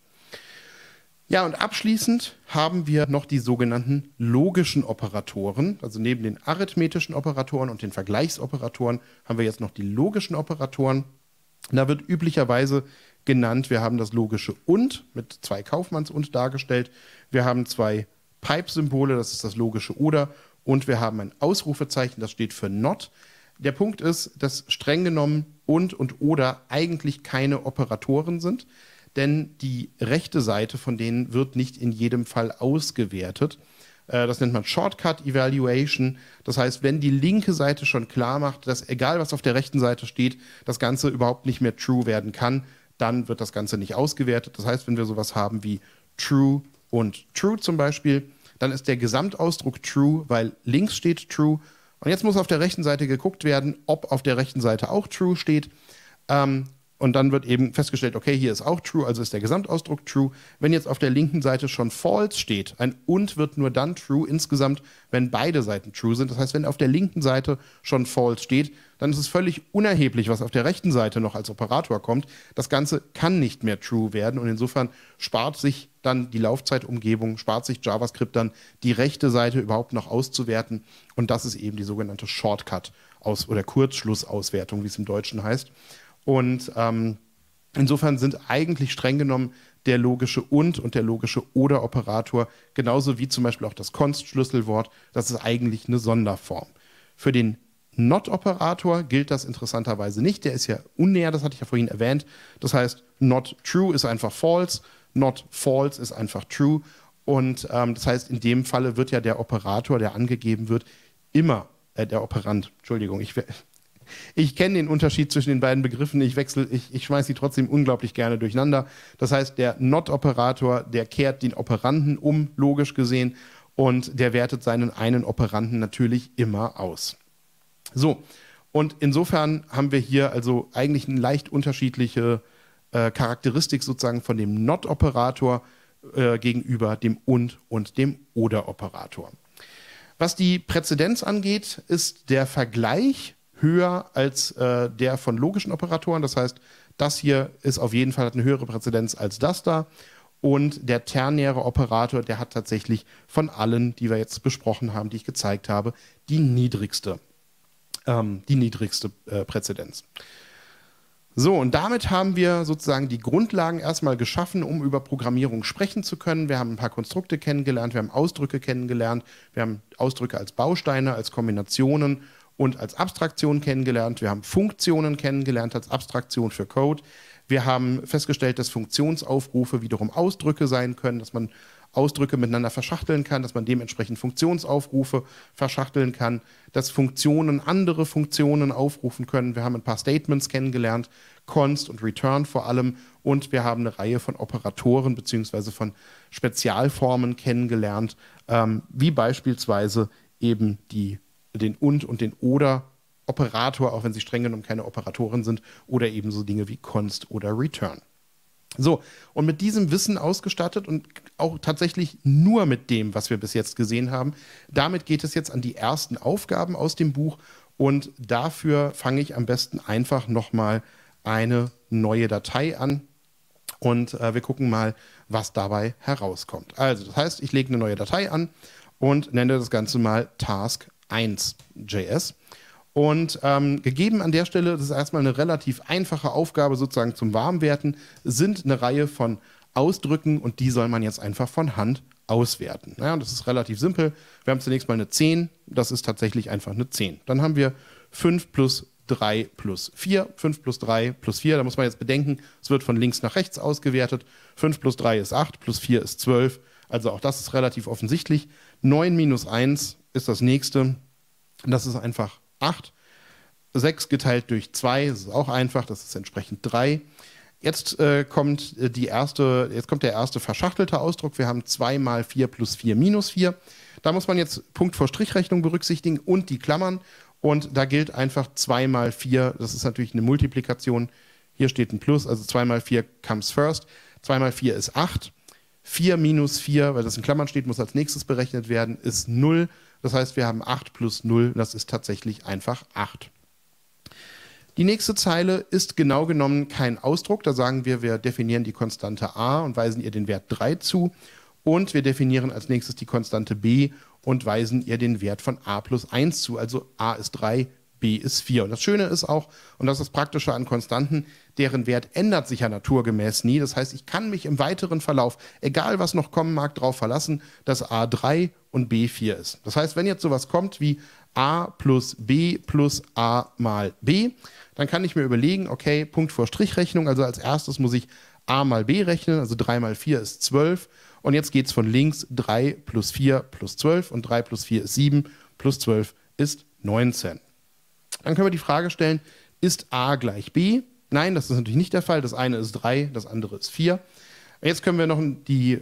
Ja, und abschließend haben wir noch die sogenannten logischen Operatoren. Also neben den arithmetischen Operatoren und den Vergleichsoperatoren haben wir jetzt noch die logischen Operatoren. Da wird üblicherweise genannt, wir haben das logische und mit 2 Kaufmanns-und dargestellt. Wir haben 2 Pipe-Symbole, das ist das logische oder. Und wir haben ein Ausrufezeichen, das steht für not. Der Punkt ist, dass streng genommen und oder eigentlich keine Operatoren sind, denn die rechte Seite von denen wird nicht in jedem Fall ausgewertet. Das nennt man Shortcut Evaluation. Das heißt, wenn die linke Seite schon klar macht, dass egal was auf der rechten Seite steht, das Ganze überhaupt nicht mehr true werden kann, dann wird das Ganze nicht ausgewertet. Das heißt, wenn wir sowas haben wie true und true zum Beispiel, dann ist der Gesamtausdruck true, weil links steht true Und jetzt muss auf der rechten Seite geguckt werden, ob auf der rechten Seite auch true steht. Und dann wird eben festgestellt, okay, hier ist auch true, also ist der Gesamtausdruck true. Wenn jetzt auf der linken Seite schon false steht, ein und wird nur dann true insgesamt, wenn beide Seiten true sind. Das heißt, wenn auf der linken Seite schon false steht, dann ist es völlig unerheblich, was auf der rechten Seite noch als Operator kommt. Das Ganze kann nicht mehr true werden und insofern spart sich dann die Laufzeitumgebung, spart sich JavaScript dann, die rechte Seite überhaupt noch auszuwerten. Und das ist eben die sogenannte Shortcut- oder Kurzschlussauswertung, wie es im Deutschen heißt. Und insofern sind eigentlich streng genommen der logische und der logische Oder-Operator, genauso wie zum Beispiel auch das Const-Schlüsselwort, das ist eigentlich eine Sonderform. Für den Not-Operator gilt das interessanterweise nicht, der ist ja unnäher, das hatte ich ja vorhin erwähnt. Das heißt, not true ist einfach false, not false ist einfach true. Und das heißt, in dem Falle wird ja der Operator, der angegeben wird, immer, der Operand, Entschuldigung, ich kenne den Unterschied zwischen den beiden Begriffen, ich schmeiße sie trotzdem unglaublich gerne durcheinander. Das heißt, der Not-Operator, der kehrt den Operanden um, logisch gesehen, und der wertet seinen einen Operanden natürlich immer aus. So, und insofern haben wir hier also eigentlich eine leicht unterschiedliche Charakteristik sozusagen von dem Not-Operator gegenüber dem und dem Oder-Operator. Was die Präzedenz angeht, ist der Vergleich höher als der von logischen Operatoren. Das heißt, das hier ist auf jeden Fall eine höhere Präzedenz als das da. Und der ternäre Operator, der hat tatsächlich von allen, die wir jetzt besprochen haben, die ich gezeigt habe, die niedrigste Präzedenz. So, und damit haben wir sozusagen die Grundlagen erstmal geschaffen, um über Programmierung sprechen zu können. Wir haben ein paar Konstrukte kennengelernt, wir haben Ausdrücke kennengelernt, wir haben Ausdrücke als Bausteine, als Kombinationen und als Abstraktion kennengelernt. Wir haben Funktionen kennengelernt als Abstraktion für Code. Wir haben festgestellt, dass Funktionsaufrufe wiederum Ausdrücke sein können, dass man Ausdrücke miteinander verschachteln kann, dass man dementsprechend Funktionsaufrufe verschachteln kann, dass Funktionen andere Funktionen aufrufen können. Wir haben ein paar Statements kennengelernt, const und return vor allem, und wir haben eine Reihe von Operatoren bzw. von Spezialformen kennengelernt, wie beispielsweise eben den und den Oder-Operator, auch wenn sie streng genommen keine Operatoren sind, oder ebenso Dinge wie const oder return. So, und mit diesem Wissen ausgestattet und auch tatsächlich nur mit dem, was wir bis jetzt gesehen haben, damit geht es jetzt an die ersten Aufgaben aus dem Buch, und dafür fange ich am besten einfach nochmal eine neue Datei an und wir gucken mal, was dabei herauskommt. Also, das heißt, ich lege eine neue Datei an und nenne das Ganze mal task1.js. Und gegeben an der Stelle, das ist erstmal eine relativ einfache Aufgabe sozusagen zum Warmwerten, sind eine Reihe von Ausdrücken, und die soll man jetzt einfach von Hand auswerten. Ja, das ist relativ simpel. Wir haben zunächst mal eine 10, das ist tatsächlich einfach eine 10. Dann haben wir 5 plus 3 plus 4, 5 plus 3 plus 4, da muss man jetzt bedenken, es wird von links nach rechts ausgewertet. 5 plus 3 ist 8, plus 4 ist 12, also auch das ist relativ offensichtlich. 9 minus 1 ist das nächste, das ist einfach 8. 6 geteilt durch 2, das ist auch einfach, das ist entsprechend 3. Jetzt kommt der erste verschachtelte Ausdruck. Wir haben 2 mal 4 plus 4 minus 4. Da muss man jetzt Punkt vor Strichrechnung berücksichtigen und die Klammern. Und da gilt einfach 2 mal 4, das ist natürlich eine Multiplikation. Hier steht ein Plus, also 2 mal 4 comes first. 2 mal 4 ist 8. 4 minus 4, weil das in Klammern steht, muss als nächstes berechnet werden, ist 0. Das heißt, wir haben 8 plus 0, das ist tatsächlich einfach 8. Die nächste Zeile ist genau genommen kein Ausdruck. Da sagen wir, wir definieren die Konstante a und weisen ihr den Wert 3 zu. Und wir definieren als nächstes die Konstante b und weisen ihr den Wert von a plus 1 zu. Also a ist 3, b ist 4. Und das Schöne ist auch, und das ist das Praktische an Konstanten, deren Wert ändert sich ja naturgemäß nie. Das heißt, ich kann mich im weiteren Verlauf, egal was noch kommen mag, darauf verlassen, dass a 3 und b 4 ist. Das heißt, wenn jetzt sowas kommt wie a plus b plus a mal b, dann kann ich mir überlegen, okay, Punkt vor Strichrechnung, also als erstes muss ich a mal b rechnen, also 3 mal 4 ist 12. Und jetzt geht es von links, 3 plus 4 plus 12 und 3 plus 4 ist 7, plus 12 ist 19. Dann können wir die Frage stellen, ist a gleich b? Nein, das ist natürlich nicht der Fall. Das eine ist 3, das andere ist 4. Jetzt können wir noch die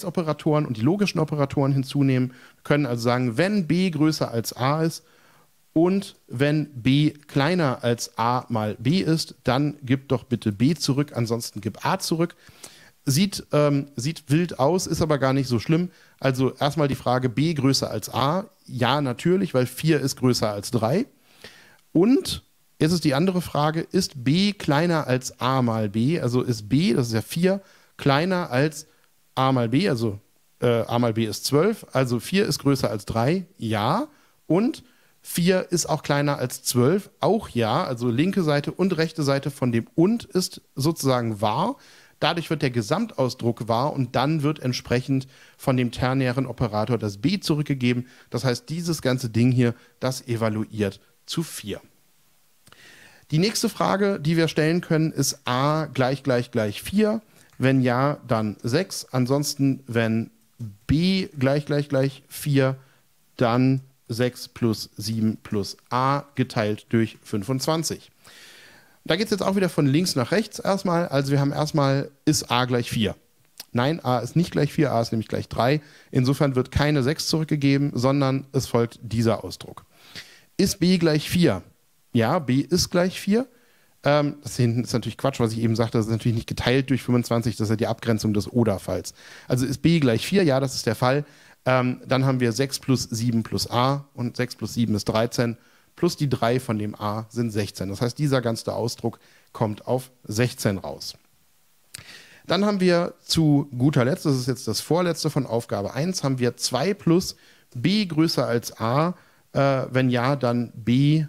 Vergleichsoperatoren und die logischen Operatoren hinzunehmen. Wir können also sagen, wenn b größer als a ist Und wenn b kleiner als a mal b ist, dann gib doch bitte b zurück, ansonsten gib a zurück. Sieht wild aus, ist aber gar nicht so schlimm. Also erstmal die Frage, b größer als a? Ja, natürlich, weil 4 ist größer als 3. Und jetzt ist die andere Frage, ist b kleiner als a mal b? Also ist b, das ist ja 4, kleiner als a mal b? Also a mal b ist 12, also 4 ist größer als 3? Ja. Und 4 ist auch kleiner als 12? Auch ja. Also linke Seite und rechte Seite von dem und ist sozusagen wahr. Dadurch wird der Gesamtausdruck wahr und dann wird entsprechend von dem ternären Operator das b zurückgegeben. Das heißt, dieses ganze Ding hier, das evaluiert zu 4. Die nächste Frage, die wir stellen können, ist a gleich 4. Wenn ja, dann 6. Ansonsten, wenn b gleich 4, dann 6 plus 7 plus a geteilt durch 25. Da geht es jetzt auch wieder von links nach rechts erstmal. Also wir haben erstmal, ist a gleich 4? Nein, a ist nicht gleich 4, a ist nämlich gleich 3. Insofern wird keine 6 zurückgegeben, sondern es folgt dieser Ausdruck. Ist b gleich 4? Ja, b ist gleich 4. Das hier hinten ist natürlich Quatsch, was ich eben sagte, das ist natürlich nicht geteilt durch 25, das ist ja die Abgrenzung des Oder-Falls. Also ist b gleich 4? Ja, das ist der Fall. Dann haben wir 6 plus 7 plus a und 6 plus 7 ist 13. Plus die 3 von dem a sind 16. Das heißt, dieser ganze Ausdruck kommt auf 16 raus. Dann haben wir zu guter Letzt, das ist jetzt das vorletzte von Aufgabe 1, haben wir 2 plus b größer als a. Wenn ja, dann b,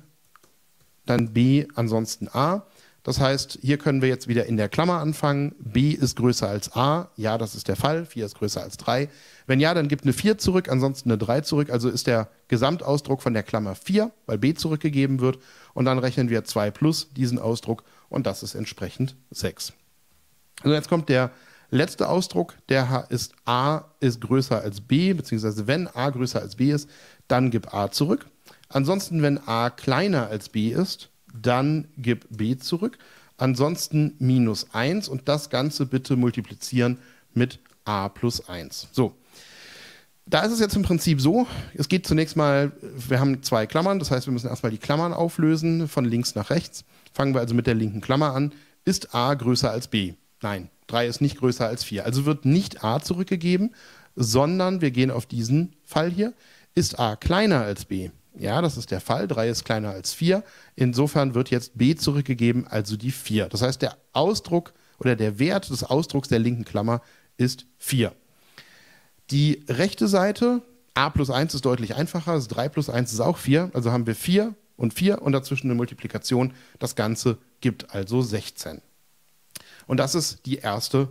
ansonsten a. Das heißt, hier können wir jetzt wieder in der Klammer anfangen. b ist größer als a. Ja, das ist der Fall. 4 ist größer als 3. Wenn ja, dann gibt eine 4 zurück, ansonsten eine 3 zurück. Also ist der Gesamtausdruck von der Klammer 4, weil b zurückgegeben wird. Und dann rechnen wir 2 plus diesen Ausdruck und das ist entsprechend 6. Also jetzt kommt der letzte Ausdruck, der ist a ist größer als b, beziehungsweise wenn a größer als b ist, dann gib a zurück. Ansonsten, wenn a kleiner als b ist, dann gib b zurück. Ansonsten minus 1 und das Ganze bitte multiplizieren mit a plus 1. So, da ist es jetzt im Prinzip so, es geht zunächst mal, wir haben 2 Klammern, das heißt, wir müssen erstmal die Klammern auflösen, von links nach rechts. Fangen wir also mit der linken Klammer an. Ist a größer als b? Nein, 3 ist nicht größer als 4. Also wird nicht a zurückgegeben, sondern wir gehen auf diesen Fall hier. Ist a kleiner als b? Ja, das ist der Fall. 3 ist kleiner als 4. Insofern wird jetzt b zurückgegeben, also die 4. Das heißt, der Ausdruck oder der Wert des Ausdrucks der linken Klammer ist 4. Die rechte Seite, a plus 1 ist deutlich einfacher. Also 3 plus 1 ist auch 4. Also haben wir 4 und dazwischen eine Multiplikation. Das Ganze gibt also 16. Und das ist die erste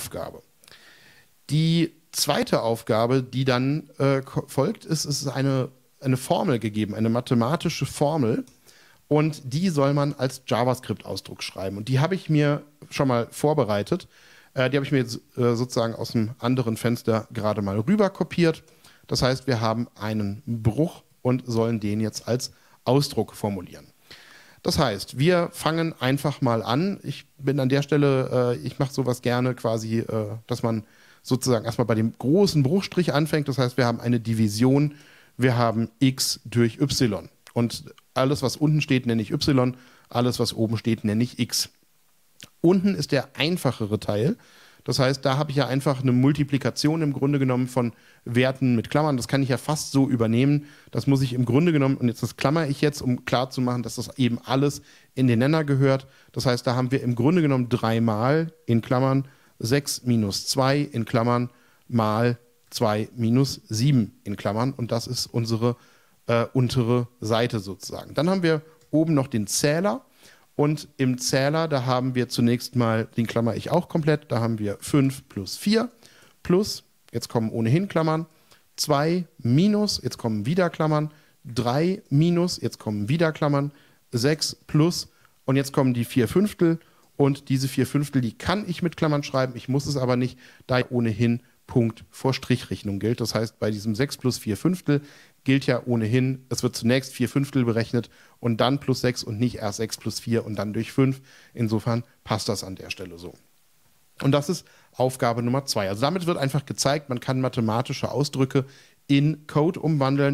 Aufgabe. Die zweite Aufgabe, die dann folgt, ist eine Formel gegeben, eine mathematische Formel. Und die soll man als JavaScript-Ausdruck schreiben. Und die habe ich mir schon mal vorbereitet. Die habe ich mir jetzt sozusagen aus einem anderen Fenster gerade mal rüber kopiert. Das heißt, wir haben einen Bruch und sollen den jetzt als Ausdruck formulieren. Das heißt, wir fangen einfach mal an. Ich bin an der Stelle, ich mache sowas gerne quasi, dass man sozusagen erstmal bei dem großen Bruchstrich anfängt. Das heißt, wir haben eine Division, wir haben x durch y. Und alles, was unten steht, nenne ich y, alles, was oben steht, nenne ich x. Unten ist der einfachere Teil. Das heißt, da habe ich ja einfach eine Multiplikation im Grunde genommen von Werten mit Klammern. Das kann ich ja fast so übernehmen. Das muss ich im Grunde genommen, und jetzt das klammer ich jetzt, um klarzumachen, dass das eben alles in den Nenner gehört. Das heißt, da haben wir im Grunde genommen 3 mal in Klammern 6 minus 2 in Klammern mal 2 minus 7 in Klammern. Und das ist unsere untere Seite sozusagen. Dann haben wir oben noch den Zähler. Und im Zähler, da haben wir zunächst mal, den klammer ich auch komplett, da haben wir 5 plus 4 plus, jetzt kommen ohnehin Klammern, 2 minus, jetzt kommen wieder Klammern, 3 minus, jetzt kommen wieder Klammern, 6 plus und jetzt kommen die 4 Fünftel und diese 4 Fünftel, die kann ich mit Klammern schreiben, ich muss es aber nicht, da ohnehin Punkt vor Strichrechnung gilt. Das heißt, bei diesem 6 plus 4 Fünftel gilt ja ohnehin, es wird zunächst 4 Fünftel berechnet und dann plus 6 und nicht erst 6 plus 4 und dann durch 5. Insofern passt das an der Stelle so. Und das ist Aufgabe Nummer 2. Also damit wird einfach gezeigt, man kann mathematische Ausdrücke in Code umwandeln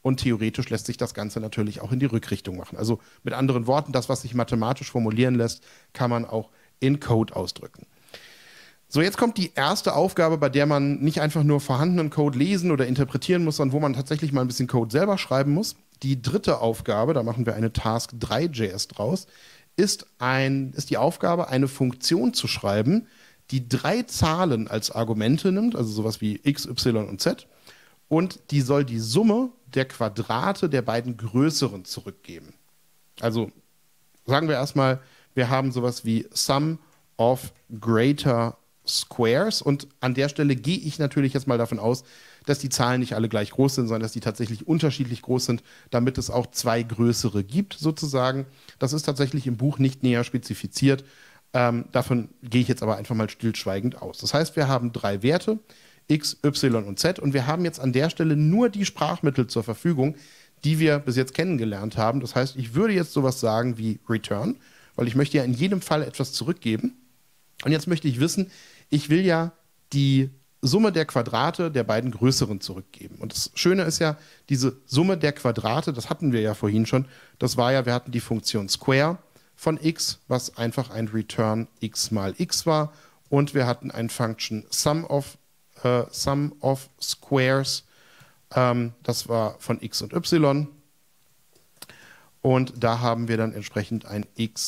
und theoretisch lässt sich das Ganze natürlich auch in die Rückrichtung machen. Also mit anderen Worten, das, was sich mathematisch formulieren lässt, kann man auch in Code ausdrücken. So, jetzt kommt die erste Aufgabe, bei der man nicht einfach nur vorhandenen Code lesen oder interpretieren muss, sondern wo man tatsächlich mal ein bisschen Code selber schreiben muss. Die dritte Aufgabe, da machen wir eine Task 3.js draus, ist die Aufgabe, eine Funktion zu schreiben, die 3 Zahlen als Argumente nimmt, also sowas wie x, y und z, und die soll die Summe der Quadrate der beiden größeren zurückgeben. Also sagen wir erstmal, wir haben sowas wie Sum of Greater Squares und an der Stelle gehe ich natürlich jetzt mal davon aus, dass die Zahlen nicht alle gleich groß sind, sondern dass die tatsächlich unterschiedlich groß sind, damit es auch 2 größere gibt sozusagen. Das ist tatsächlich im Buch nicht näher spezifiziert. Davon gehe ich jetzt aber einfach mal stillschweigend aus. Das heißt, wir haben 3 Werte, x, y und z, und wir haben jetzt an der Stelle nur die Sprachmittel zur Verfügung, die wir bis jetzt kennengelernt haben. Das heißt, ich würde jetzt sowas sagen wie return, weil ich möchte ja in jedem Fall etwas zurückgeben. Und jetzt möchte ich wissen, ich will ja die Summe der Quadrate der beiden größeren zurückgeben. Und das Schöne ist ja, diese Summe der Quadrate, das hatten wir ja vorhin schon, das war ja, wir hatten die Funktion Square von x, was einfach ein Return x mal x war. Und wir hatten ein Function Sum of Squares, das war von x und y. Und da haben wir dann entsprechend ein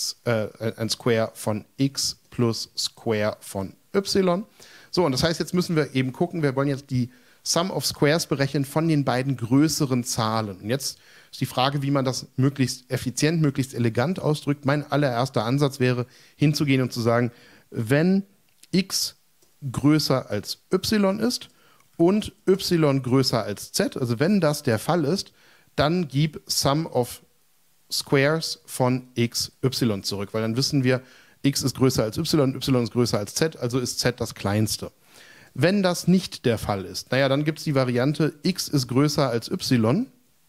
Square von x plus Square von y. So, und das heißt, jetzt müssen wir eben gucken, wir wollen jetzt die Sum of Squares berechnen von den beiden größeren Zahlen. Und jetzt ist die Frage, wie man das möglichst effizient, möglichst elegant ausdrückt. Mein allererster Ansatz wäre, hinzugehen und zu sagen, wenn x größer als y ist und y größer als z, also wenn das der Fall ist, dann gib Sum of Squares von x, y zurück, weil dann wissen wir, x ist größer als y, y ist größer als z, also ist z das kleinste. Wenn das nicht der Fall ist, naja, dann gibt es die Variante, x ist größer als y,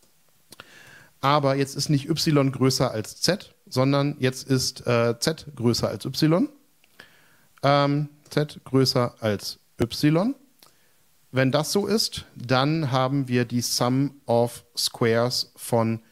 aber jetzt ist nicht y größer als z, sondern jetzt ist z größer als y. Z größer als y. Wenn das so ist, dann haben wir die Sum of Squares von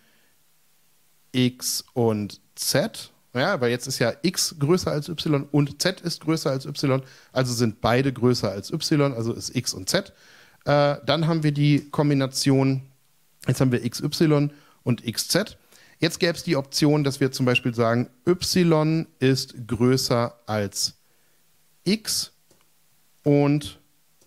x und z. Ja, weil jetzt ist ja x größer als y und z ist größer als y, also sind beide größer als y, also ist x und z. Dann haben wir die Kombination, jetzt haben wir xy und xz. Jetzt gäbe es die Option, dass wir zum Beispiel sagen, y ist größer als x und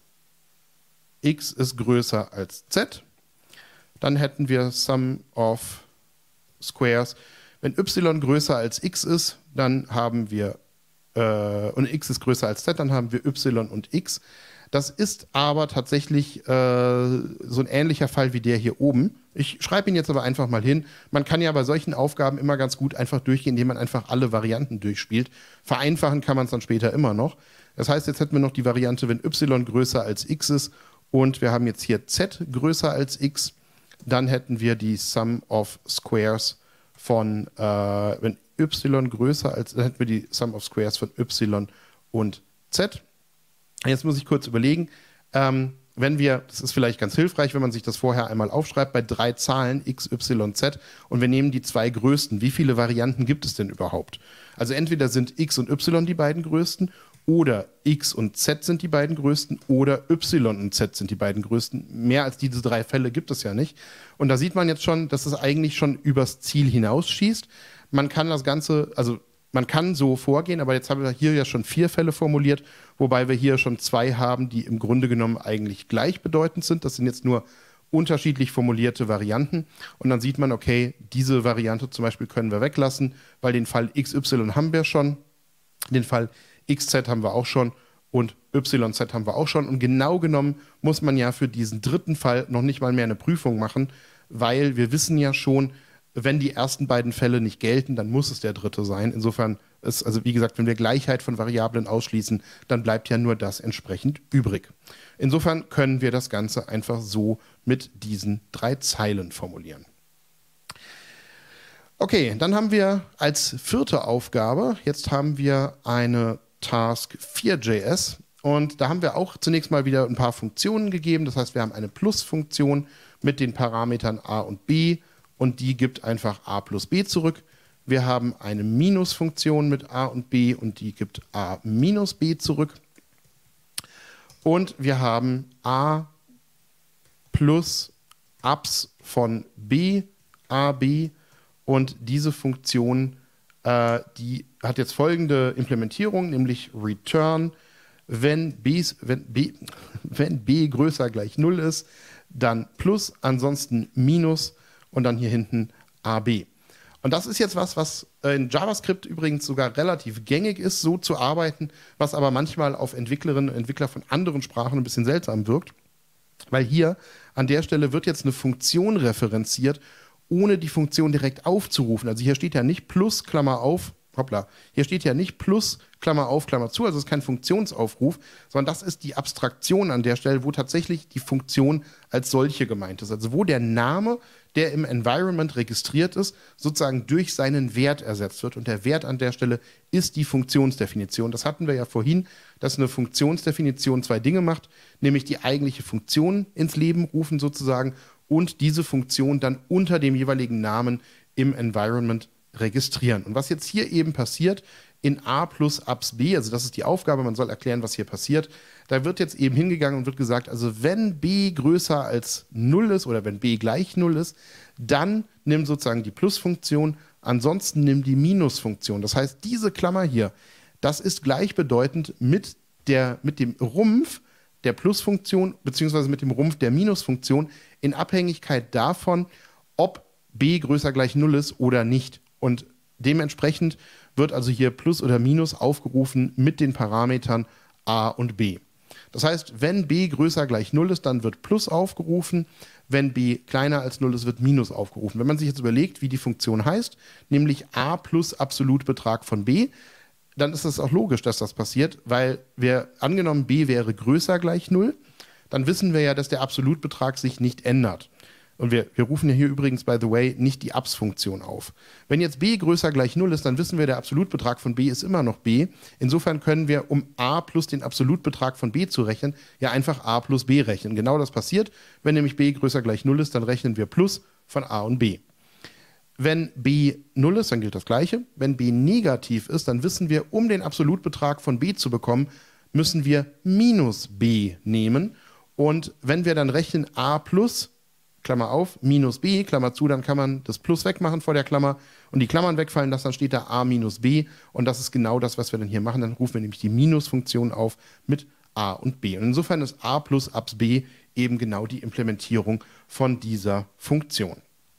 x ist größer als z. Dann hätten wir Sum of Squares. Wenn y größer als x ist, dann haben wir, und x ist größer als z, dann haben wir y und x. Das ist aber tatsächlich so ein ähnlicher Fall wie der hier oben. Ich schreibe ihn jetzt aber einfach mal hin. Man kann ja bei solchen Aufgaben immer ganz gut einfach durchgehen, indem man einfach alle Varianten durchspielt. Vereinfachen kann man es dann später immer noch. Das heißt, jetzt hätten wir noch die Variante, wenn y größer als x ist und wir haben jetzt hier z größer als x, dann hätten wir die Sum of Squares von, wenn y größer als, dann hätten wir die Sum of Squares von y und z. Jetzt muss ich kurz überlegen, wenn wir, das ist vielleicht ganz hilfreich, wenn man sich das vorher einmal aufschreibt, bei 3 Zahlen x, y, z und wir nehmen die 2 größten, wie viele Varianten gibt es denn überhaupt? Also entweder sind x und y die beiden größten oder x und z sind die beiden größten oder y und z sind die beiden größten. Mehr als diese 3 Fälle gibt es ja nicht. Und da sieht man jetzt schon, dass es eigentlich schon übers Ziel hinausschießt. Man kann das Ganze, also man kann so vorgehen, aber jetzt haben wir hier ja schon 4 Fälle formuliert, wobei wir hier schon 2 haben, die im Grunde genommen eigentlich gleichbedeutend sind. Das sind jetzt nur unterschiedlich formulierte Varianten. Und dann sieht man, okay, diese Variante zum Beispiel können wir weglassen, weil den Fall XY haben wir schon, den Fall XZ haben wir auch schon und YZ haben wir auch schon. Und genau genommen muss man ja für diesen dritten Fall noch nicht mal mehr eine Prüfung machen, weil wir wissen ja schon, wenn die ersten beiden Fälle nicht gelten, dann muss es der dritte sein. Insofern ist, also wie gesagt, wenn wir Gleichheit von Variablen ausschließen, dann bleibt ja nur das entsprechend übrig. Insofern können wir das Ganze einfach so mit diesen 3 Zeilen formulieren. Okay, dann haben wir als 4. Aufgabe, jetzt haben wir eine Task 4.js und da haben wir auch zunächst mal wieder ein paar Funktionen gegeben. Das heißt, wir haben eine Plus-Funktion mit den Parametern a und b und die gibt einfach a plus b zurück. Wir haben eine Minusfunktion mit a und b und die gibt a minus b zurück. Und wir haben a plus abs von b, ab, und diese Funktion, die hat jetzt folgende Implementierung, nämlich return, wenn b größer gleich 0 ist, dann plus, ansonsten minus und dann hier hinten ab. Und das ist jetzt was in JavaScript übrigens sogar relativ gängig ist, so zu arbeiten, was aber manchmal auf Entwicklerinnen und Entwickler von anderen Sprachen ein bisschen seltsam wirkt. Weil hier an der Stelle wird jetzt eine Funktion referenziert, ohne die Funktion direkt aufzurufen. Also hier steht ja nicht plus, Klammer auf, hoppla, hier steht ja nicht plus, Klammer auf, Klammer zu, also es ist kein Funktionsaufruf, sondern das ist die Abstraktion an der Stelle, wo tatsächlich die Funktion als solche gemeint ist. Also wo der Name, der im Environment registriert ist, sozusagen durch seinen Wert ersetzt wird. Und der Wert an der Stelle ist die Funktionsdefinition. Das hatten wir ja vorhin, dass eine Funktionsdefinition zwei Dinge macht, nämlich die eigentliche Funktion ins Leben rufen sozusagen und diese Funktion dann unter dem jeweiligen Namen im Environment registrieren. Und was jetzt hier eben passiert, in a plus abs b, also das ist die Aufgabe, man soll erklären, was hier passiert, da wird jetzt eben hingegangen und wird gesagt, also wenn b größer als 0 ist oder wenn b gleich 0 ist, dann nimm sozusagen die Plusfunktion, ansonsten nimm die Minusfunktion. Das heißt, diese Klammer hier, das ist gleichbedeutend mit dem Rumpf der Plusfunktion beziehungsweise mit dem Rumpf der Minusfunktion in Abhängigkeit davon, ob b größer gleich 0 ist oder nicht. Und dementsprechend wird also hier Plus oder Minus aufgerufen mit den Parametern a und b. Das heißt, wenn b größer gleich 0 ist, dann wird Plus aufgerufen. Wenn b kleiner als 0 ist, wird Minus aufgerufen. Wenn man sich jetzt überlegt, wie die Funktion heißt, nämlich a plus Absolutbetrag von b, dann ist es auch logisch, dass das passiert, weil wir angenommen, b wäre größer gleich 0, dann wissen wir ja, dass der Absolutbetrag sich nicht ändert. Und wir rufen ja hier übrigens, by the way, nicht die abs-Funktion auf. Wenn jetzt b größer gleich 0 ist, dann wissen wir, der Absolutbetrag von b ist immer noch b. Insofern können wir, um a plus den Absolutbetrag von b zu rechnen, ja einfach a plus b rechnen. Genau das passiert. Wenn nämlich b größer gleich 0 ist, dann rechnen wir Plus von a und b. Wenn b 0 ist, dann gilt das Gleiche. Wenn b negativ ist, dann wissen wir, um den Absolutbetrag von b zu bekommen, müssen wir minus b nehmen. Und wenn wir dann rechnen a plus, Klammer auf, minus b, Klammer zu, dann kann man das Plus wegmachen vor der Klammer und die Klammern wegfallen lassen, dann steht da a minus b und das ist genau das, was wir dann hier machen. Dann rufen wir nämlich die Minusfunktion auf mit a und b. Und insofern ist a plus abs b eben genau die Implementierung von dieser Funktion.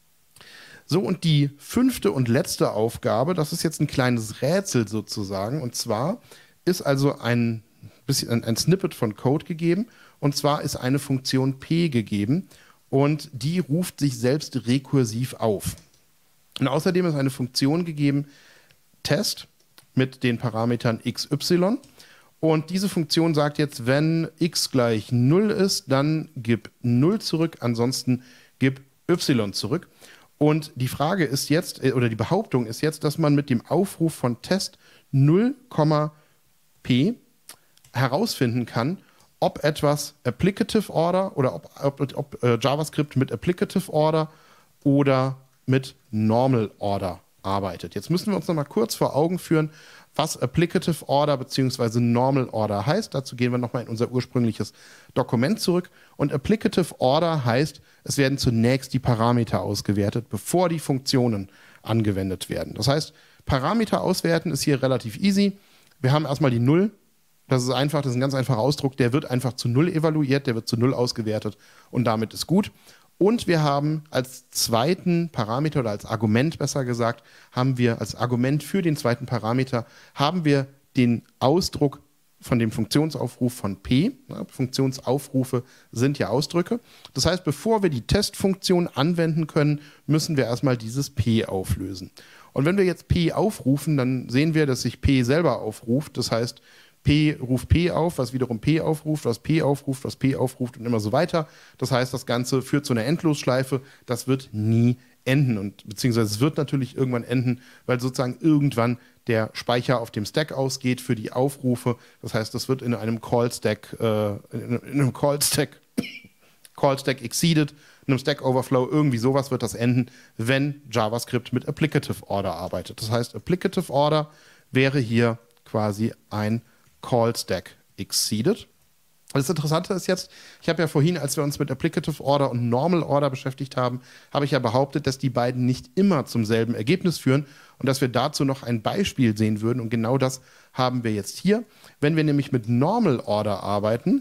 So, und die fünfte und letzte Aufgabe, das ist jetzt ein kleines Rätsel sozusagen, und zwar ist also ein Snippet von Code gegeben, und zwar ist eine Funktion p gegeben, und die ruft sich selbst rekursiv auf. Und außerdem ist eine Funktion gegeben, Test, mit den Parametern x, y. Und diese Funktion sagt jetzt, wenn x gleich 0 ist, dann gib 0 zurück, ansonsten gib y zurück. Und die Frage ist jetzt, oder die Behauptung ist jetzt, dass man mit dem Aufruf von Test 0, p herausfinden kann, ob etwas Applicative Order oder ob JavaScript mit Applicative Order oder mit Normal Order arbeitet. Jetzt müssen wir uns noch mal kurz vor Augen führen, was Applicative Order bzw. Normal Order heißt. Dazu gehen wir noch mal in unser ursprüngliches Dokument zurück. Und Applicative Order heißt, es werden zunächst die Parameter ausgewertet, bevor die Funktionen angewendet werden. Das heißt, Parameter auswerten ist hier relativ easy. Wir haben erstmal die 0. Das ist einfach, das ist ein ganz einfacher Ausdruck, der wird einfach zu 0 evaluiert, der wird zu 0 ausgewertet und damit ist gut. Und wir haben als zweiten Parameter oder als Argument besser gesagt, haben wir als Argument für den zweiten Parameter, haben wir den Ausdruck von dem Funktionsaufruf von p. Ja, Funktionsaufrufe sind ja Ausdrücke. Das heißt, bevor wir die Testfunktion anwenden können, müssen wir erstmal dieses p auflösen. Und wenn wir jetzt p aufrufen, dann sehen wir, dass sich p selber aufruft. Das heißt, p ruft p auf, was wiederum p aufruft, was p aufruft, was p aufruft und immer so weiter. Das heißt, das Ganze führt zu einer Endlosschleife. Das wird nie enden und beziehungsweise es wird natürlich irgendwann enden, weil sozusagen irgendwann der Speicher auf dem Stack ausgeht für die Aufrufe. Das heißt, das wird in einem Call-Stack Call Stack Exceeded, einem Stack Overflow, irgendwie sowas wird das enden, wenn JavaScript mit Applicative Order arbeitet. Das heißt, Applicative Order wäre hier quasi ein Call Stack Exceeded. Das Interessante ist jetzt, ich habe ja vorhin, als wir uns mit Applicative Order und Normal Order beschäftigt haben, habe ich ja behauptet, dass die beiden nicht immer zum selben Ergebnis führen und dass wir dazu noch ein Beispiel sehen würden. Und genau das haben wir jetzt hier. Wenn wir nämlich mit Normal Order arbeiten,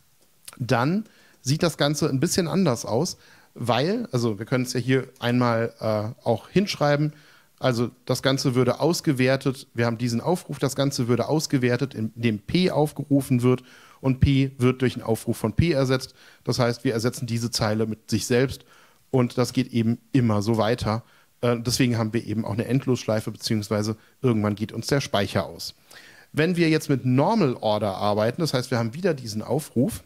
dann sieht das Ganze ein bisschen anders aus, weil, also wir können es ja hier einmal auch hinschreiben, also das Ganze würde ausgewertet, wir haben diesen Aufruf, das Ganze würde ausgewertet, indem P aufgerufen wird und P wird durch einen Aufruf von P ersetzt. Das heißt, wir ersetzen diese Zeile mit sich selbst und das geht eben immer so weiter. Deswegen haben wir eben auch eine Endlosschleife, beziehungsweise irgendwann geht uns der Speicher aus. Wenn wir jetzt mit Normal Order arbeiten, das heißt, wir haben wieder diesen Aufruf,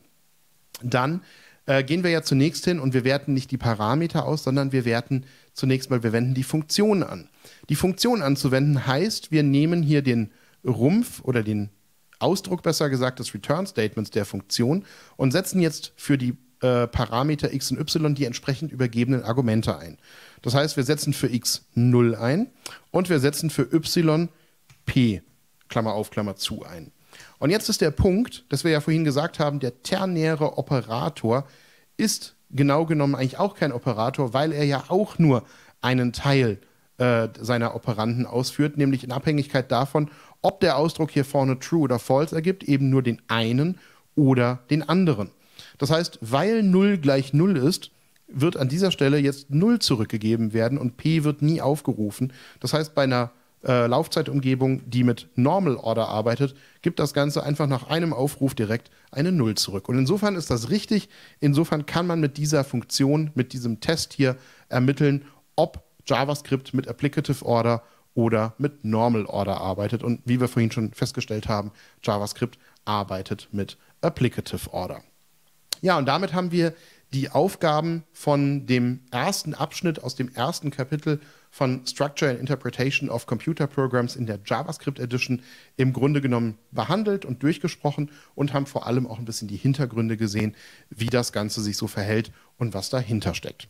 dann gehen wir ja zunächst hin und wir werten nicht die Parameter aus, sondern wir werten zunächst mal, wir wenden die Funktion an. Die Funktion anzuwenden heißt, wir nehmen hier den Rumpf oder den Ausdruck, besser gesagt, des Return-Statements der Funktion und setzen jetzt für die Parameter x und y die entsprechend übergebenen Argumente ein. Das heißt, wir setzen für x 0 ein und wir setzen für y p, Klammer auf, Klammer zu ein. Und jetzt ist der Punkt, dass wir ja vorhin gesagt haben, der ternäre Operator ist genau genommen eigentlich auch kein Operator, weil er ja auch nur einen Teil seiner Operanden ausführt, nämlich in Abhängigkeit davon, ob der Ausdruck hier vorne true oder false ergibt, eben nur den einen oder den anderen. Das heißt, weil 0 gleich 0 ist, wird an dieser Stelle jetzt 0 zurückgegeben werden und P wird nie aufgerufen. Das heißt, bei einer Laufzeitumgebung, die mit Normal Order arbeitet, gibt das Ganze einfach nach einem Aufruf direkt eine 0 zurück. Und insofern ist das richtig. Insofern kann man mit dieser Funktion, mit diesem Test hier ermitteln, ob JavaScript mit Applicative Order oder mit Normal Order arbeitet. Und wie wir vorhin schon festgestellt haben, JavaScript arbeitet mit Applicative Order. Ja, und damit haben wir die Aufgaben von dem ersten Abschnitt aus dem ersten Kapitel von Structure and Interpretation of Computer Programs in der JavaScript Edition im Grunde genommen behandelt und durchgesprochen und haben vor allem auch ein bisschen die Hintergründe gesehen, wie das Ganze sich so verhält und was dahinter steckt.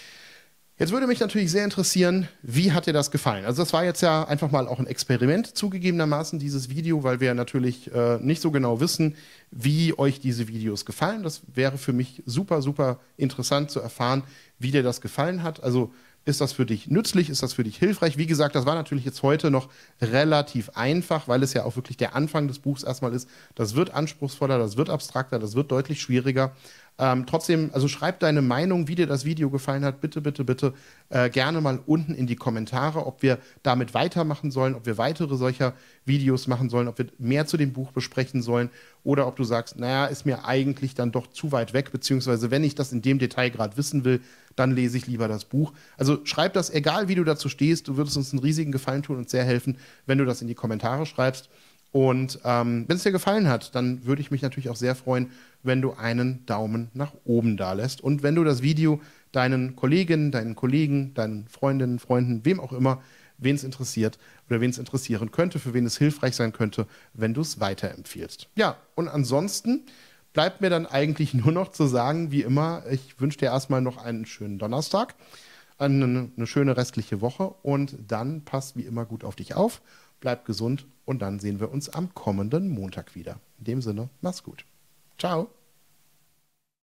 Jetzt würde mich natürlich sehr interessieren, wie hat dir das gefallen? Also das war jetzt ja einfach mal auch ein Experiment zugegebenermaßen, dieses Video, weil wir natürlich nicht so genau wissen, wie euch diese Videos gefallen. Das wäre für mich super, super interessant zu erfahren, wie dir das gefallen hat. Also ist das für dich nützlich, ist das für dich hilfreich? Wie gesagt, das war natürlich jetzt heute noch relativ einfach, weil es ja auch wirklich der Anfang des Buchs erstmal ist. Das wird anspruchsvoller, das wird abstrakter, das wird deutlich schwieriger. Trotzdem, also schreib deine Meinung, wie dir das Video gefallen hat, bitte, bitte, bitte gerne mal unten in die Kommentare, ob wir damit weitermachen sollen, ob wir weitere solcher Videos machen sollen, ob wir mehr zu dem Buch besprechen sollen oder ob du sagst, naja, ist mir eigentlich dann doch zu weit weg, beziehungsweise wenn ich das in dem Detail gerade wissen will, dann lese ich lieber das Buch. Also schreib das, egal wie du dazu stehst, du würdest uns einen riesigen Gefallen tun und sehr helfen, wenn du das in die Kommentare schreibst. Und wenn es dir gefallen hat, dann würde ich mich natürlich auch sehr freuen, wenn du einen Daumen nach oben da lässt. Und wenn du das Video deinen Kolleginnen, deinen Kollegen, deinen Freundinnen, Freunden, wem auch immer, wen es interessiert oder wen es interessieren könnte, für wen es hilfreich sein könnte, wenn du es weiterempfiehlst. Ja, und ansonsten bleibt mir dann eigentlich nur noch zu sagen, wie immer, ich wünsche dir erstmal noch einen schönen Donnerstag, eine schöne restliche Woche und dann passt wie immer gut auf dich auf, bleib gesund und dann sehen wir uns am kommenden Montag wieder. In dem Sinne, mach's gut. Ciao.